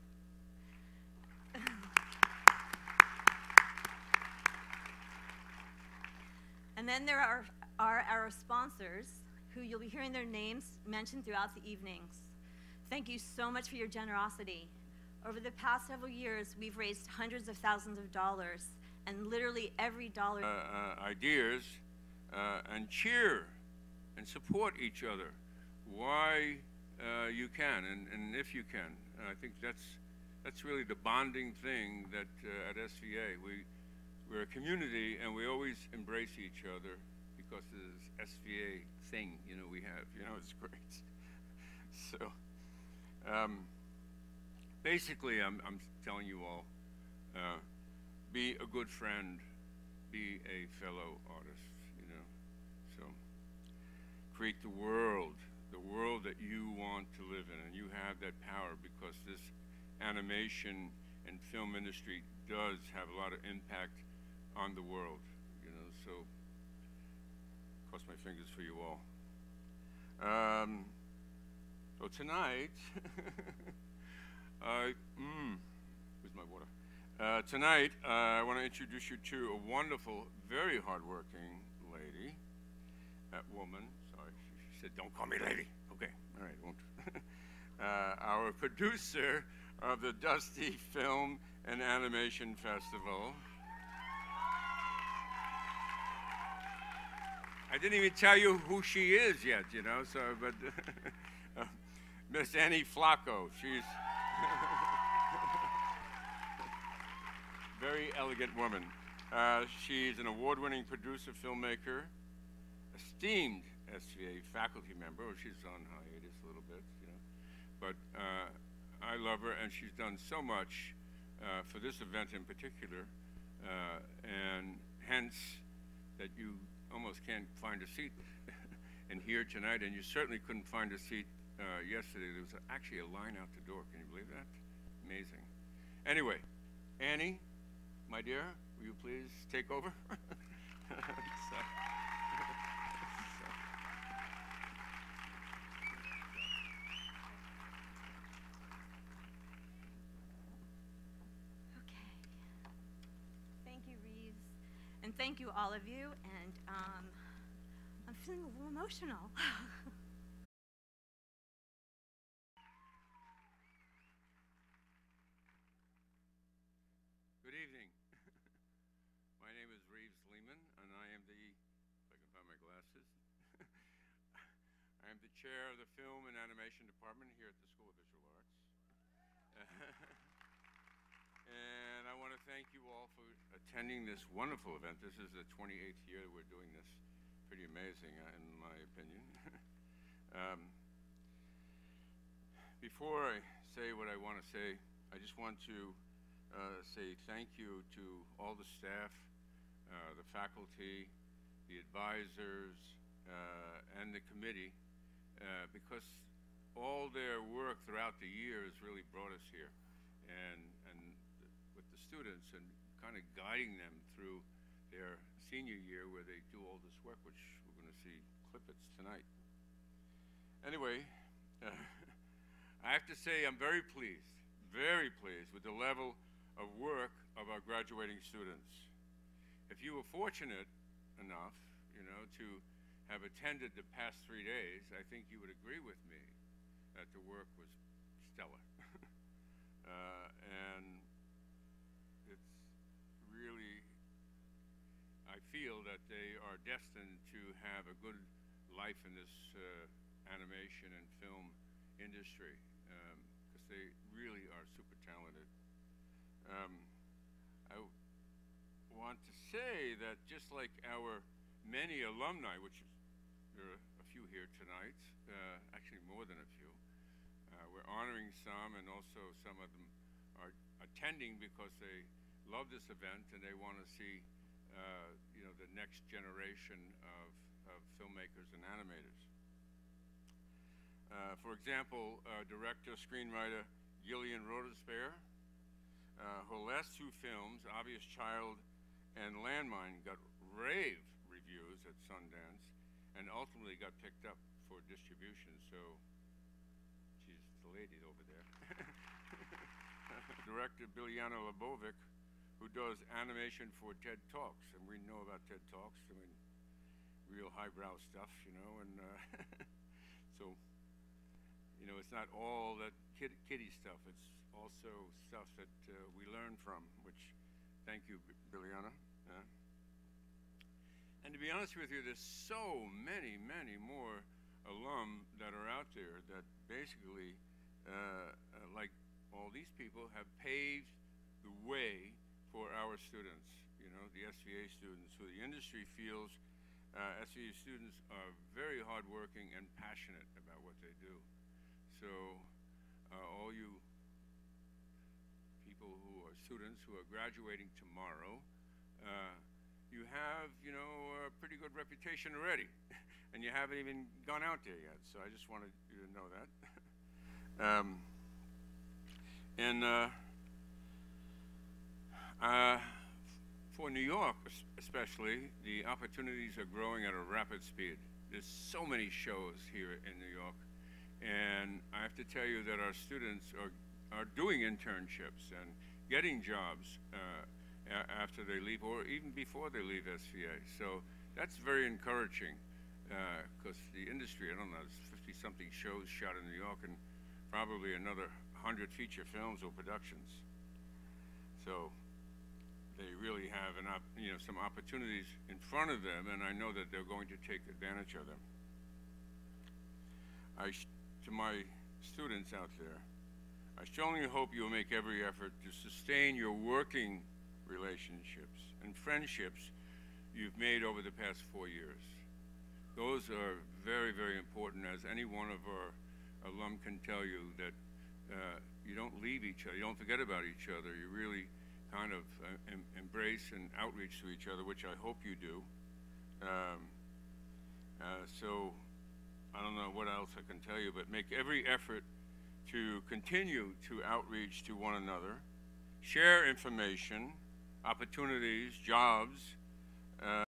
And then there are our sponsors, who you'll be hearing their names mentioned throughout the evenings. Thank you so much for your generosity. Over the past several years, we've raised hundreds of thousands of dollars, and literally every dollar. Ideas and cheer and support each other. Why you can and if you can. I think that's really the bonding thing that at SVA we're a community, and we always embrace each other because of this SVA thing, we have, it's great. So basically I'm telling you all, be a good friend, be a fellow artist, so create the world that you want to live in, and you have that power because this animation and film industry does have a lot of impact on the world, so cross my fingers for you all. So tonight, where's my water? Tonight, I want to introduce you to a wonderful, very hardworking lady, woman. Sorry, she said, "Don't call me lady." Okay, all right, won't. Our producer of the Dusty Film and Animation Festival. I didn't even tell you who she is yet, so, but Miss Annie Flocco, she's very elegant woman. She's an award-winning producer, filmmaker, esteemed SVA faculty member. She's on hiatus a little bit, but I love her, and she's done so much for this event in particular, and hence that you almost can't find a seat in here tonight, and you certainly couldn't find a seat yesterday. There was actually a line out the door. Can you believe that? Amazing. Anyway, Annie, my dear, will you please take over? And thank you, all of you, and I'm feeling a little emotional. Good evening. My name is Reeves Lehman, and I am the, if I can find my glasses, I am the chair of the Film and Animation Department here at the School of And I want to thank you all for attending this wonderful event. This is the 28th year that we're doing this. Pretty amazing, in my opinion. Before I say what I want to say, I just want to say thank you to all the staff, the faculty, the advisors, and the committee, because all their work throughout the years really brought us here, and with the students and kind of guiding them through their senior year where they do all this work, which we're going to see clippets tonight. Anyway, I have to say I'm very pleased with the level of work of our graduating students. If you were fortunate enough, to have attended the past 3 days, I think you would agree with me that the work was stellar. And it's really, I feel that they are destined to have a good life in this animation and film industry, because they really are super talented. I want to say that just like our many alumni, which there are a few here tonight, actually more than a few, we're honoring some, and also some of them are attending because they love this event and they want to see the next generation of filmmakers and animators. For example, director, screenwriter Gillian Rodespear, her last two films, Obvious Child and Landmine, got rave reviews at Sundance and ultimately got picked up for distribution, so she's the lady over there. Director Biljana Lebovic, who does animation for TED Talks, and we know about TED Talks, doing real highbrow stuff, and so, it's not all that kiddie stuff, it's also stuff that we learn from, which, thank you, Biljana. And to be honest with you, there's so many, many more alum that are out there that basically, like all these people, have paved the way for our students, the SVA students, who the industry feels SVA students are very hardworking and passionate about what they do. So all you people who are students who are graduating tomorrow, you have, a pretty good reputation already, and you haven't even gone out there yet. So I just wanted you to know that. For New York especially, the opportunities are growing at a rapid speed. There's so many shows here in New York, and I have to tell you that our students are doing internships and getting jobs after they leave, or even before they leave SVA. So that's very encouraging, because the industry, I don't know, there's 50-something shows shot in New York and probably another 100 feature films or productions. So they really have some opportunities in front of them, and I know that they're going to take advantage of them. To my students out there, I strongly hope you will make every effort to sustain your working relationships and friendships you've made over the past 4 years. Those are very, very important, as any one of our alum can tell you, that you don't leave each other, you don't forget about each other, you really kind of embrace and outreach to each other, which I hope you do. So I don't know what else I can tell you, but make every effort to continue to outreach to one another, share information, opportunities, jobs,